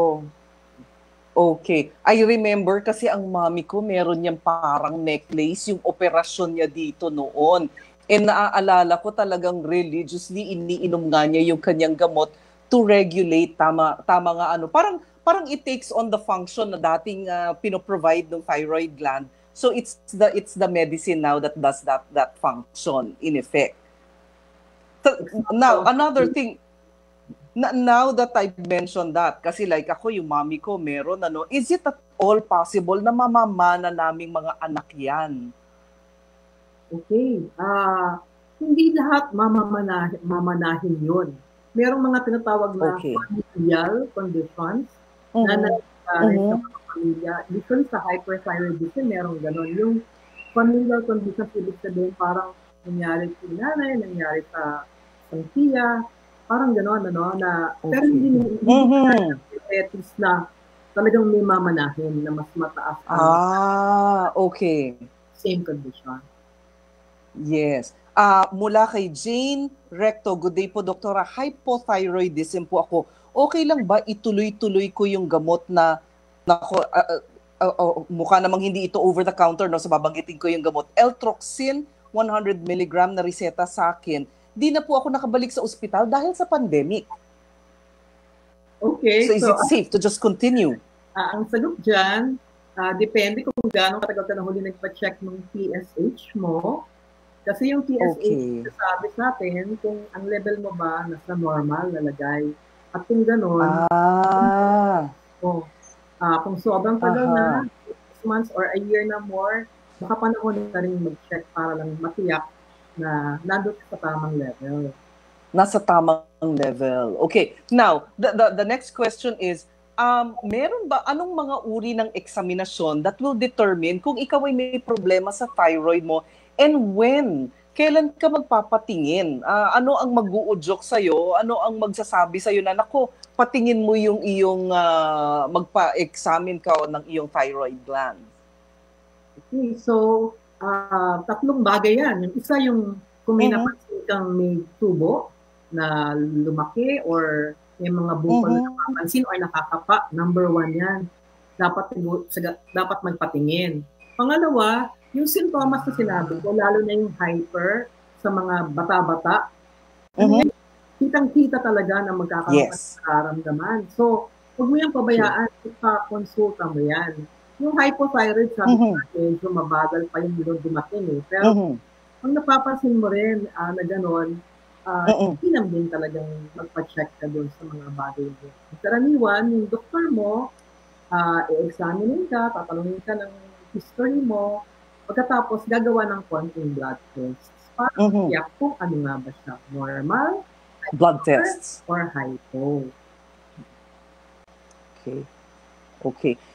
Okay. I remember kasi ang mami ko meron niyang parang necklace, yung operasyon niya dito noon. And naaalala ko talagang religiously iniinom nga niya yung kanyang gamot to regulate, tama nga parang it takes on the function na dating pinoprovide ng thyroid gland. So it's the medicine now that does that function in effect. So, now, another thing, now that I've mentioned that, kasi like ako, yung mami ko meron, is it at all possible na mamamana naming mga anak yan? Okay. Hindi lahat mamanahin yun. Merong mga tinatawag na familial conditions na nangyayari sa mga pamilya. Usually sa hyperthyroidism, merong gano'n. Yung familial conditions, ibig sabihin parang nangyari sa nanay, nangyari sa tiya, parang gano'n, pero hindi diabetes na talagang may mamanahin na mas mataas. Okay. Same condition. Yes. Mula kay Jane Recto, good day po, Doktora. Hypothyroidism po ako. Okay lang ba ituloy-tuloy ko yung gamot na mukha namang hindi ito over the counter, so babanggitin ko yung gamot. Eltroxin, 100 mg na reseta sa akin. Di na po ako nakabalik sa ospital dahil sa pandemic. Okay. So is it safe to just continue? Ang sagot dyan, depende kung gaano katagal ka na huli nagpa-check ng TSH mo. Kasi yung TSH, sabi sa atin kung ang level mo ba nasa normal nalagay. At kung gano'n, kung sobrang tagal na, 6 months or a year na more, baka panahon na rin mag-check para lang matiyak na nandun sa tamang level. Nasa tamang level. Okay. Now, the next question is, meron ba anong mga uri ng eksaminasyon that will determine kung ikaw ay may problema sa thyroid mo and when? Kailan ka magpapatingin? Ano ang mag-uudyok sa'yo? Ano ang magsasabi sa'yo na, nako, patingin mo yung iyong, magpa-examine ka ng iyong thyroid gland? Okay, so, tatlong bagay yan. Yung isa yung kung may napansin kang may tubo na lumaki or may mga bukol na napapansin or nakakapa, number 1 yan. Dapat magpatingin. Pangalawa, yung sintomas na sinabi ko, lalo na yung hyper sa mga bata-bata, kitang-kita talaga na magkakaroon ng nararamdaman. So, huwag mo yung pabayaan, ipa-consulta mo yan. Yung hypothyroid, sabi ko medyo mabagal pa yung dumating eh. Pero, kung napapansin mo rin na gano'n, hinam din talagang magpa-check ka doon sa mga bagay mo. Karaniwan, yung doktor mo, i-examine ka, tatanungin ka ng history mo, pagkatapos gagawa ng konting blood tests para tiyak kung ano nga ba siya, normal, blood tests or hypo. Okay.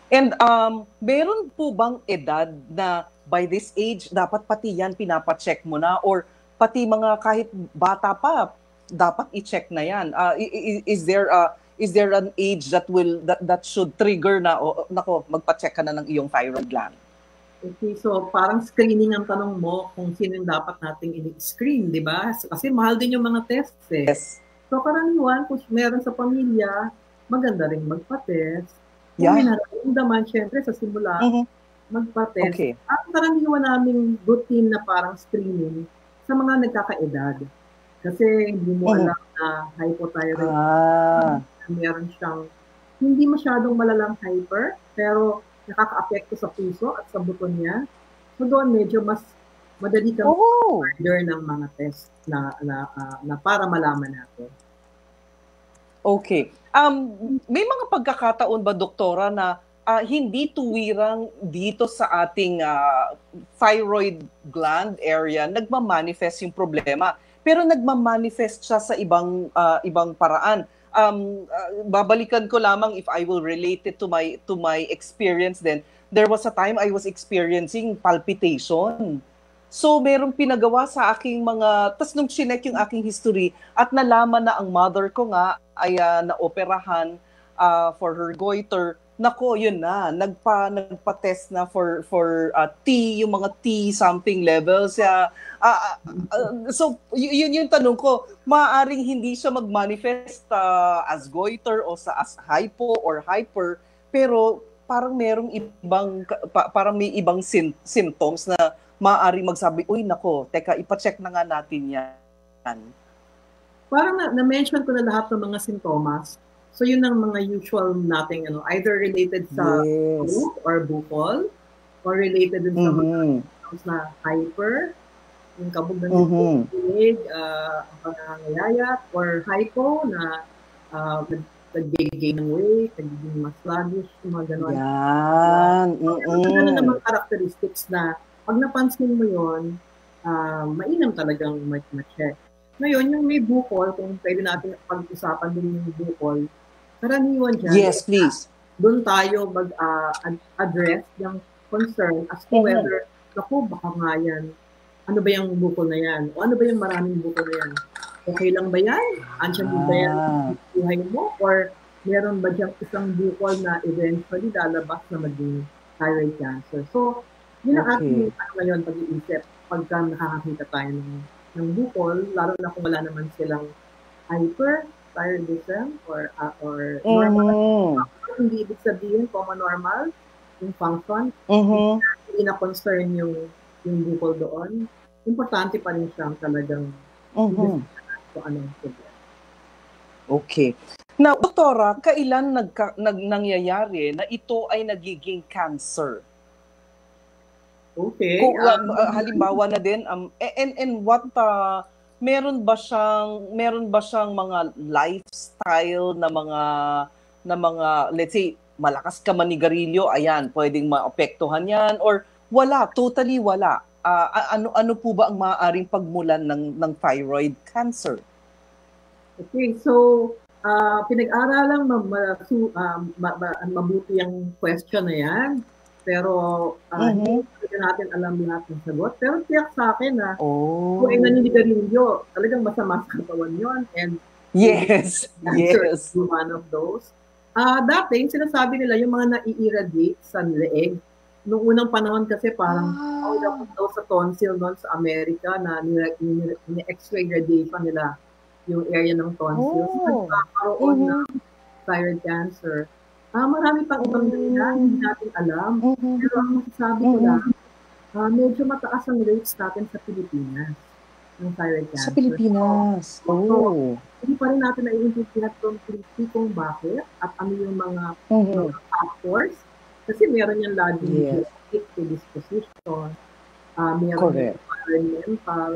And meron po bang edad na by this age, dapat pati yan pinapacheck mo na? Or pati mga kahit bata pa, dapat i-check na yan? Is there an age that should trigger na, nako, magpa-check ka na ng iyong thyroid gland? Okay, so parang screening ang tanong mo kung sino yung dapat nating i-screen, di ba? Kasi mahal din yung mga tests eh. Yes. So karaniwan, kung meron sa pamilya, maganda rin magpa-test. Kung Yeah. may nararamdaman, syempre sa simula, magpa-test. Okay. Ang karaniwan naming routine na parang screening sa mga nagkakaedad. Kasi hindi mo alam na hypothyroid. Meron siyang hindi masyadong malalang hyper, pero nakaka-apekto sa puso at sa buto niya. So doon medyo mas madali kang order ng mga test na para malaman natin. Okay. May mga pagkakataon ba, doktora, na hindi tuwirang dito sa ating thyroid gland area nagmamanifest yung problema, pero nagmamanifest siya sa ibang paraan? Babalikan ko lamang, if I will relate it to my experience then, there was a time I was experiencing palpitation. So, merong pinagawa sa aking tas nung chinek yung aking history at nalaman na ang mother ko nga ay naoperahan for her goiter, nako, yun na, nagpa-test na for T, yung mga T something levels. So, yun yung tanong ko, maaaring hindi siya mag-manifest as goiter o as hypo or hyper, pero parang merong parang may ibang symptoms na maaaring magsabi, uy, nako, teka, ipacheck na nga natin yan. Parang na-mention ko na lahat ng mga sintomas. So yun ang mga usual nating either related sa throat or bukol, or related din sa mga symptoms na hyper, yung kabog ng tinig, ang pangangayayat, or hypo na nag-gain ng weight, nagiging mas sluggish, yung mga gano'n. Yan. Ano namang characteristics na pag napansin mo yun, mainam talagang ma-check. Ngayon, yung may bukol, kung pwede natin pag-usapan din yung bukol, karaniwan dyan. Yes, please. Doon tayo mag-address yung concern as to whether, naku, baka nga yan, ano ba yung bukol na yan? O ano ba yung maraming bukol na yan? Okay lang ba yan? Andiyan din ba yan sa buhay mo? Or meron ba dyan isang bukol na eventually lalabas na maging thyroid cancer? So, yun ang ating ngayon pag-iisip pagka nakakakita tayo ng bukol, lalo na kung wala naman silang hyperthyroidism or normal. Hindi ibig sabihin common normal yung function. Hindi na concern yung bukol doon. Importante pa rin siyang talagang kung anong problema. Okay. Now, doktora, kailan nangyayari na ito ay nagiging cancer? Okay. Kung, halimbawa na din, and what, meron ba siyang mga lifestyle na mga, let's say, malakas ka manigarilyo, ayan, pwedeng maapektuhan yan, or wala, totally wala. Ano po ba ang maaaring pagmulan ng thyroid cancer? Okay, so pinag-aralang mabuti ang question na yan. Pero hindi natin alam lahat ng sagot. Pero tiyak sa akin na kung ay naninigarilyo, talagang masama sa katawan yun. And yes, yes. One of those. Dati, sinasabi nila yung mga nai-irradiate sa leeg. Noong unang panahon kasi parang daw sa tonsil noon sa Amerika na ni-x-ray radiation nila yung area ng tonsil. So, nagkakaroon ng thyroid cancer. Marami pang ibang dahilan, hindi natin alam. Pero ang masasabi ko lang, medyo mataas ang rates natin sa Pilipinas ng thyroid cancer. Sa Pilipinas? So, hindi pa rin natin naiintindihan kung bakit at ano yung mga factors. Kasi meron yung laging genetic predisposition, meron yung environmental.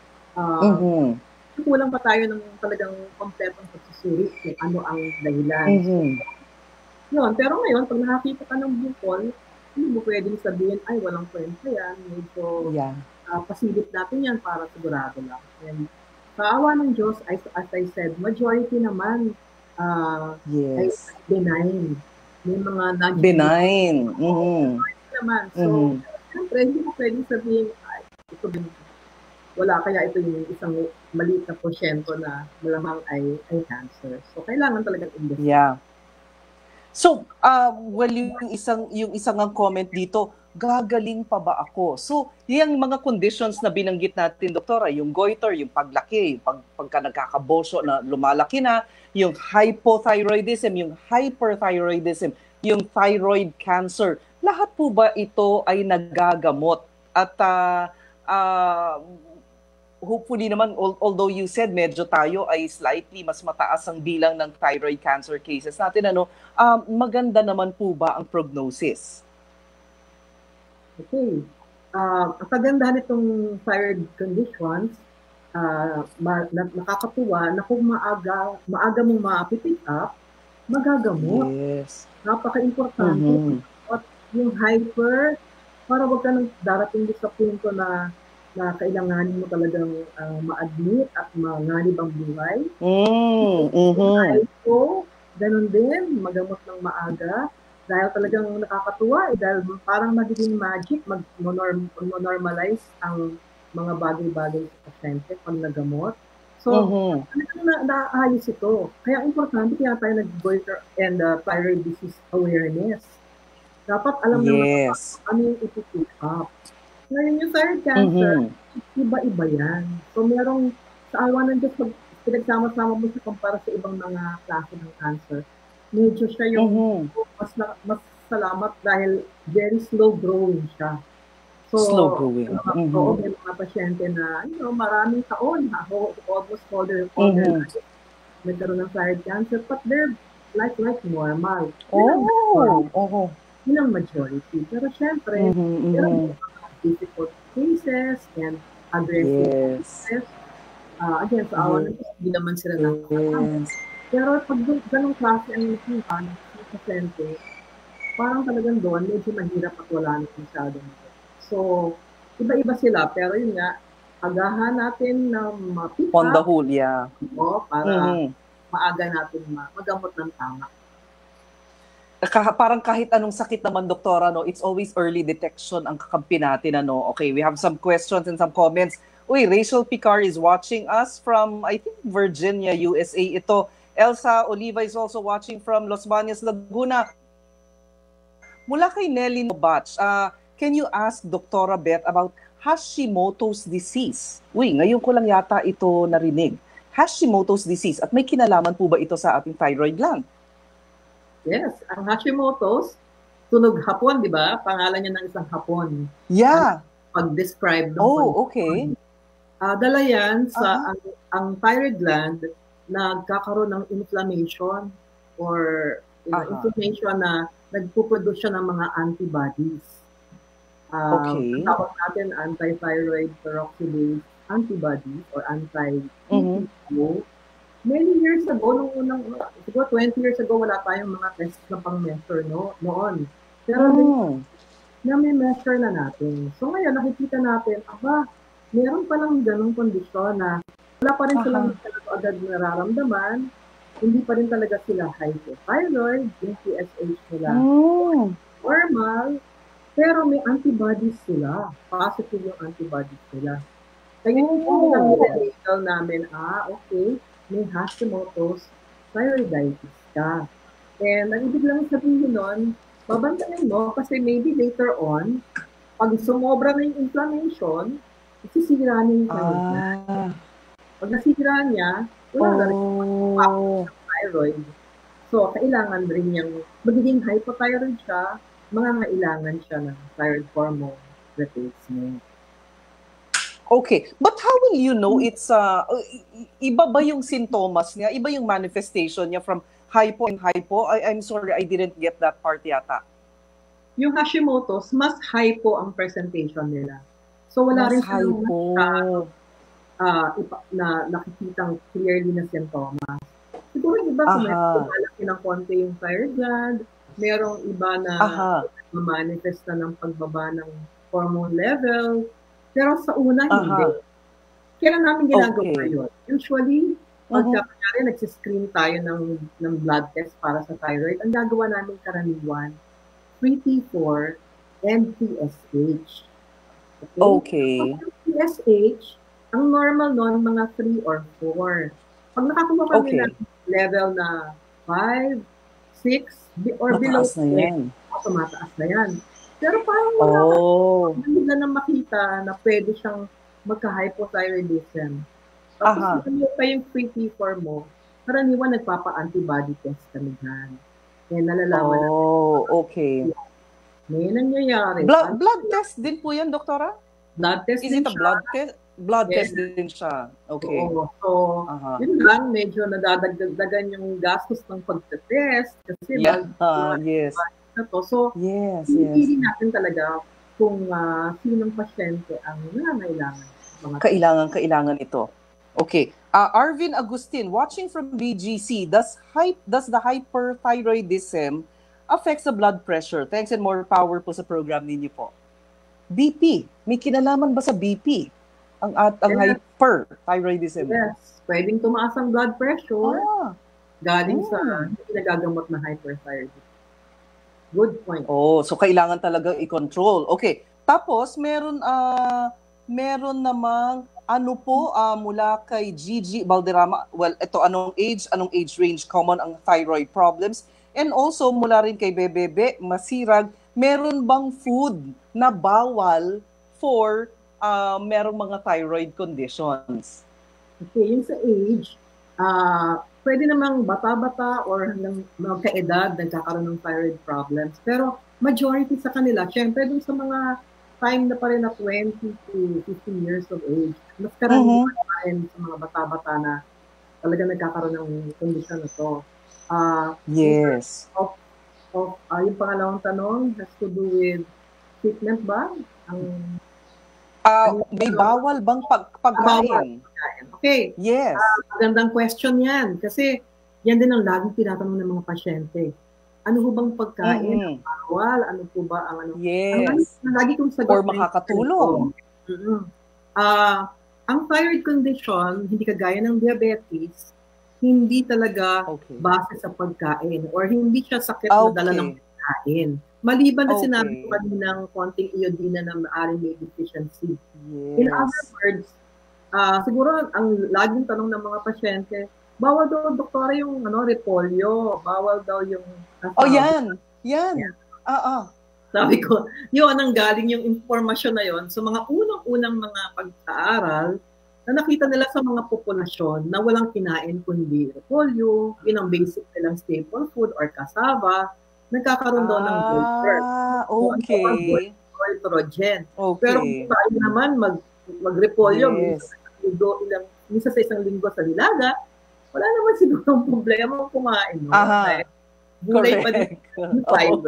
Kulang pa tayo ng talagang kompletong pagsusuri kung ano ang dahilan. Yun, pero ngayon, pag nakakita ka ng bukol, hindi mo pwedeng sabihin, ay, walang kwenta yan. Medyo pasilip natin yan para sigurado lang. And sa awa ng Diyos, as I said, majority naman ay benign. may mga nagging benign. naman. So, siyempre, hindi mo pwedeng sabihin, ay, ito wala, kaya ito yung isang maliit na porsyento na malamang ay cancer. So, kailangan talagang investigate. Yeah. So, yung isang ang comment dito, gagaling pa ba ako? So, yung mga conditions na binanggit natin, doktora, yung goiter, yung paglaki, yung pagka nagkakabosyo na lumalaki na, yung hypothyroidism, yung hyperthyroidism, yung thyroid cancer, lahat po ba ito ay nagagamot? At hopefully naman, although you said medyo tayo ay slightly mas mataas ang bilang ng thyroid cancer cases natin, maganda naman po ba ang prognosis? Okay. Ang kagandahan nitong thyroid conditions, nakakatuwa na kung maaga mong ma-pick up, magagamot. Yes. Napaka-importante. At yung hyper, para wag ka nang darating sa punto na kailanganin mo talagang ma-admit at manganib ang buhay. So, ganun din, magamot ng maaga. Dahil talagang nakakatuwa, dahil parang magiging magic, mag-normalize ang mga bagay-bagay sa pasyente pag nagamot. So, naayos ito. Kaya importante kaya tayo nag-goiter and thyroid disease awareness. Dapat alam naman ano yung iti-pick up. Ngayon yung thyroid cancer, iba-iba yan. So merong, sa awa ng Diyos, pag pinagsama-sama mo siya kumpara sa ibang mga klase ng cancer, medyo siya yung mas salamat dahil very slow growing siya. So, slow growing. May mga pasyente na, maraming taon, almost all their nagkaroon ng thyroid cancer, but they're like normal. Yun ang majority. Pero syempre, difficult cases and aggressive cases. Again, sa awa ng hindi naman sila nakakasama. Pero pag ganong klase ang nakihan ng pasyente, parang talagang doon, medyo mahirap at wala na masyadong. So, iba-iba sila. Pero yun nga, agahan natin na ma-pick up. On the whole, yeah. Para maaga natin magamot ng tama. Parang kahit anong sakit naman, doktora, it's always early detection ang kakampi natin. Okay, we have some questions and some comments. Rachel Picar is watching us from, I think, Virginia, USA. Ito, Elsa Oliva is also watching from Los Baños, Laguna. Mula kay Nelly Nobach, can you ask Doktora Beth about Hashimoto's disease? Ngayon ko lang yata ito narinig. Hashimoto's disease. At may kinalaman po ba ito sa ating thyroid gland? Yes, ang Hashimoto's, tunog hapon, di ba? Pangalan niya ng isang hapon. Yeah. Pag-describe ng okay. Dala yan sa ang thyroid gland nagkakaroon ng inflammation or inflammation na nagpuproduce siya ng mga antibodies. Tawag natin anti-thyroid peroxidase antibodies or anti-TPO. Many years ago, nung unang, siguro 20 years ago, wala tayong mga tests na pang-measure noon. Pero na may measure na natin. So ngayon, nakikita natin, meron palang ganong kondisyon na wala pa rin silang agad nararamdaman, hindi pa rin talaga sila hypothyroid, yung TSH nila normal, pero may antibodies sila. Positive yung antibodies nila. Kaya yung nilabel namin, okay, may Hashimoto's thyroiditis ka. And ang ibig lang sabihin nun, babantayan mo kasi maybe later on, pag sumobra na yung inflammation, isisira niya yung thyroid. Pag nasira niya, wala na rin yung thyroid. So, kailangan rin niyang magiging hypothyroid siya, mangangailangan siya ng thyroid hormone replacement. Okay, but how will you know it's iba ba yung sintomas niya? Iba yung manifestation niya from hypo and hypo? I'm sorry, I didn't get that part yata. Yung Hashimoto's, mas hypo ang presentation nila. So wala rin silang na nakikitang clearly na sintomas. Siguro yung iba malaki ng konti yung thyroid gland, merong iba na manifest na ng pagbaba ng hormone level. Pero sa una, hindi. Kailan namin ginagawa yun? Usually, pagka nagsiscreen tayo ng blood test para sa thyroid, ang gagawa namin karaniwan, 3T4 and TSH. Okay. So, TSH, ang normal nun, mga 3 or 4. Pag nakakuha kami ng level na 5, 6, or below, tumataas na yan. Pero parang wala na makita na pwede siyang magka-hypothyroidism. Tapos pa yung 3T4 mo, karaniwan nagpapa-antibody test kami dyan. Kaya nalalaman natin. Okay. May nangyayari. Blood test din po yan, doktora? Blood test Is din it a blood test? Blood test din siya. Okay. So, yun lang, medyo nadadagdagan yung gastos ng pagtetest. Kasi yes. So, hindi natin talaga kung sinong pasyente ang nangangailangan. Kailangan ito. Okay. Arvin Agustin, watching from BGC, does the hyperthyroidism affects the blood pressure? Thanks and more power po sa program ninyo po. BP, may kinalaman ba sa BP? Ang hyperthyroidism? Yes. Pwedeng tumaas ang blood pressure galing sa nagagamot na hyperthyroidism. Good point. So kailangan talaga i-control. Okay. Tapos meron namang mula kay Gigi Balderrama. Well, ito anong age range common ang thyroid problems? And also mula rin kay Bebebe Masirag, meron bang food na bawal for merong mga thyroid conditions? Okay, yung sa age, pwede namang bata-bata or mga kaedad nagkakaroon ng thyroid problems. Pero majority sa kanila, syempre dun sa mga time na pa rin na 20 to 15 years of age, mas karamihan pa rin sa mga bata-bata na talaga nagkakaroon ng kondisyon na to. Yes. Yung pangalawang tanong has to do with treatment ba? May bawal bang pagkain? Okay. Yes. Magandang question yan. Kasi yan din ang laging tinatanong ng mga pasyente. Ano ho bang pagkain? Bawal? Ano po ba ang Yes. Lagi kong sagot. Or makakatulong. Ang thyroid condition, hindi kagaya ng diabetes, hindi talaga base sa pagkain or hindi siya sakit na dala ng pagkain. Maliban na sinabi ko kaninang konting iodina na maaaring may deficiency. Yes. In other words, siguro ang laging tanong ng mga pasyente, bawal daw, doktora, yung repolyo, bawal daw yung... Yan. Sabi ko, yun ang galing yung informasyon na yon. So mga unang mga pag-aaral na nakita nila sa mga populasyon na walang kinain kundi repolyo, yun ang basic nilang staple food or cassava, nagkakaroon daw ng goiter. Okay. Goitrogen. Pero kung tayo naman mag-repolyo, minsan sa isang linggo sa nilaga, wala naman siguro ang problema kumain. Gulay pa din yung fiber.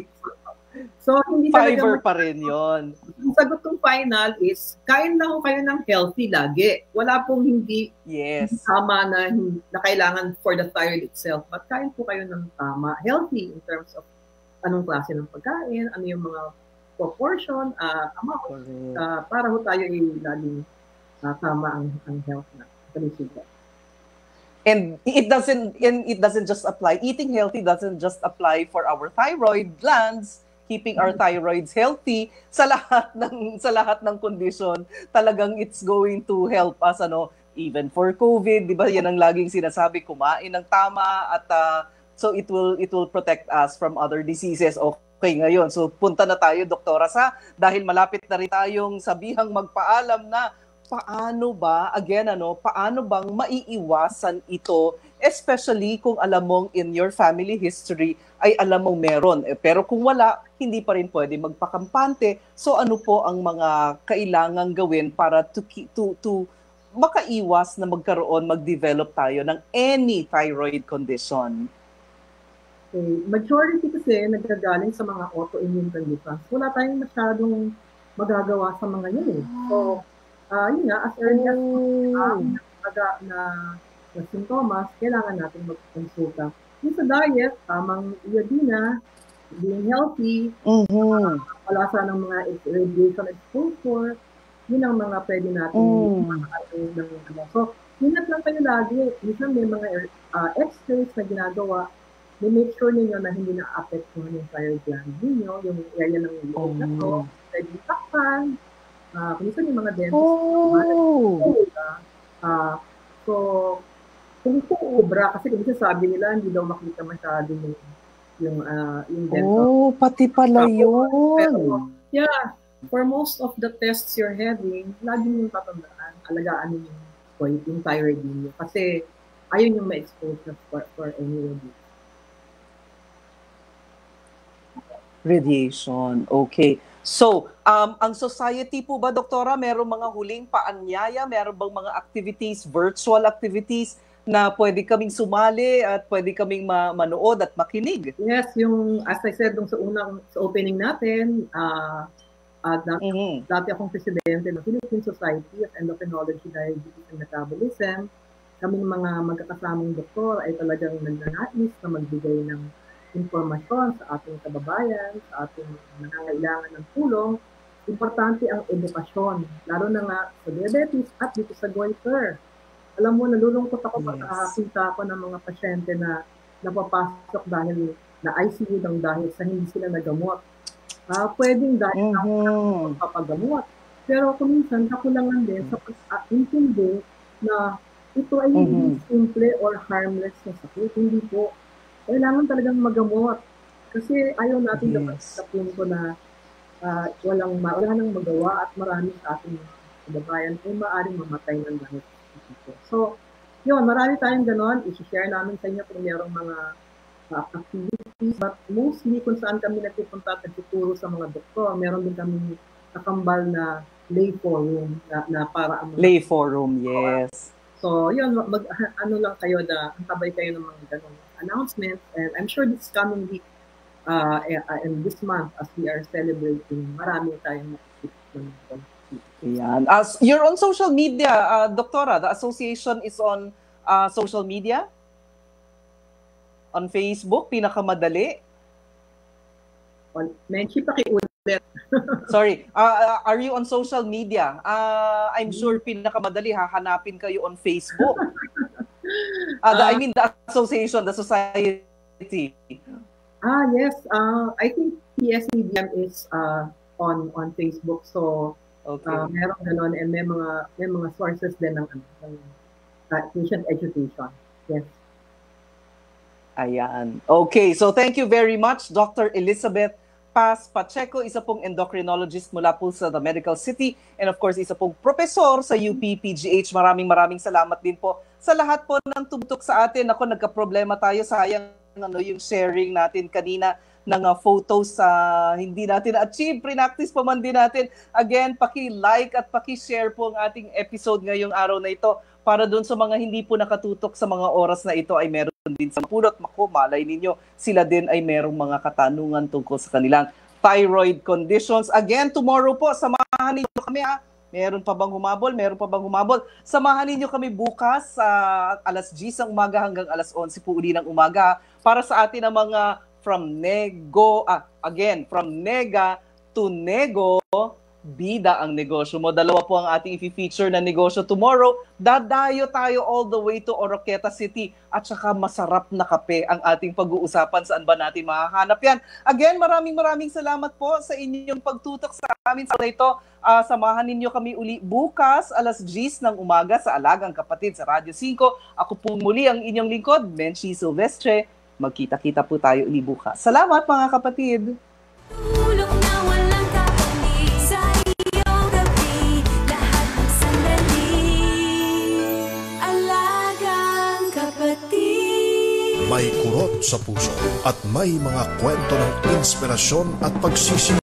So, hindi fiber pa rin yun. Ang sagot kong final is, kain lang kayo ng healthy lagi. Wala pong hindi tama na kailangan for the thyroid itself. But kain po kayo ng tama. Healthy in terms of anong klase ng pagkain, ano yung mga proportion, amount, para ho tayo laging tama ang health na kalusugan. And it doesn't just apply. Eating healthy doesn't just apply for our thyroid glands. Keeping our thyroids healthy sa lahat ng condition, talagang it's going to help us even for COVID, 'di ba? Yan ang laging sinasabi, kumain ng tama at so it will protect us from other diseases. Okay, ngayon. So punta na tayo, Doktora, dahil malapit na rin tayong sabihang magpaalam na paano bang maiiwasan ito, especially kung alam mong in your family history ay alam mong meron. Pero kung wala, hindi pa rin pwede magpakampante. So ano po ang mga kailangang gawin para to makaiwas na mag-develop tayo ng any thyroid condition? Okay. Majority kasi nagagaling sa mga autoimmune conditions. Wala tayong masyadong magagawa sa mga yun. So, yun nga, as early as na sintomas, kailangan natin magkonsulta. Yung sa diet, tamang iodina, being healthy, palasa ng mga radiation exposure, yun ang mga pwede natin So, ingat lang kayo lagi. Minsan may mga x-rays na ginagawa, make sure ninyo na hindi na-apektuhan yung thyroid gland ninyo, yung area ng loob na to, pwede takpan. Minsan yung mga dentist, so, kung obra, kasi kung sabi nila, hindi daw makita masyado yung dental. Pati pala yun. Pero, yeah, for most of the tests you're having, laging yung tatandaan, alagaan ninyo yung thyroid ninyo. Kasi, ayun yung ma-expose na for any radiation. Okay. So, ang society po ba, Doktora, merong mga huling paanyaya? Meron bang mga activities, virtual activities, na pwede kaming sumali at pwede kaming manood at makinig? Yes, yung, as I said, sa opening natin, dati akong presidente ng Philippine Society of Endocrinology, Diabetes and Metabolism. Kaming mga magkakasamang doktor ay talagang nagnanais na magbigay ng impormasyon sa ating kababayan, sa ating nangangailangan ng tulong. Importante ang edukasyon, lalo na nga sa diabetes at dito sa goiter. Alam mo, nalulungkot ako pag nakakita ko ng mga pasyente na napapasok dahil na ICU dahil sa hindi sila nagamot. Pwedeng dahil na papagamot. Pero kung minsan, kakulangan din sa intindi na ito ay hindi simple or harmless na sakit. Hindi po. Kailangan talagang magamot. Kasi ayaw natin dapat sa punto na wala nang magawa at marami sa ating kababayan ay maaaring mamatay ng dahil. So, yun, marami tayong ganon. I-share namin sa inyo kung mayroong mga activities. But mostly, kung saan kami nagpupunta at nagtuturo sa mga doktor, meron din kami nakambal na lay forum na para ang lay forum, yes. So, yun, ano lang kayo antabay kayo ng mga ganong announcements. And I'm sure this coming week and this month, as we are celebrating, marami tayong makikita. Yan. You're on social media, Doktora. The association is on social media? On Facebook, pinakamadali? Menchi, pakiulit. Sorry. Are you on social media? I'm sure pinakamadali, hahanapin kayo on Facebook. I mean, the association, the society. Yes. I think PSEBM is on Facebook. So, meron ganon, and may mga sources din ng patient education. Yes. Ayan. Okay, so thank you very much, Dr. Elizabeth Paz Pacheco, isa pong endocrinologist mula po sa The Medical City, and of course, isa pong professor sa UP-PGH. Maraming salamat din po sa lahat po ng tumutok sa atin. Ako, nagka-problema tayo. Sayang yung sharing natin kanina ng photos sa hindi natin na-achieve. Pre-practice pa man din natin. Again, paki-like at paki-share po ang ating episode ngayong araw na ito para doon sa mga hindi po nakatutok sa mga oras na ito ay meron din sa pulot. Malay ninyo, sila din ay merong mga katanungan tungkol sa kanilang thyroid conditions. Again, tomorrow po, samahan ninyo kami Meron pa bang humabol? Samahan ninyo kami bukas sa alas 10 ng umaga hanggang alas 11 po uli ng umaga para sa atin ang mga from nega to nego, bida ang negosyo mo. Dalawa po ang ating i-feature na negosyo tomorrow. Dadayo tayo all the way to Oroquieta City at saka masarap na kape ang ating pag-uusapan. Saan ba natin mahahanap yan? Again, maraming salamat po sa inyong pagtutok sa amin sa ito. Samahan ninyo kami uli bukas alas 10 ng umaga sa Alagang Kapatid sa Radyo 5. Ako po muli ang inyong lingkod, Menchi Silvestre. Magkita-kita po tayo uli bukas. Salamat mga kapatid! Tulog na walang kapalit sa iyong gabi, lahat ng sandali, Alagang Kapatid. May kurot sa puso at may mga kwento ng inspirasyon at pagsisig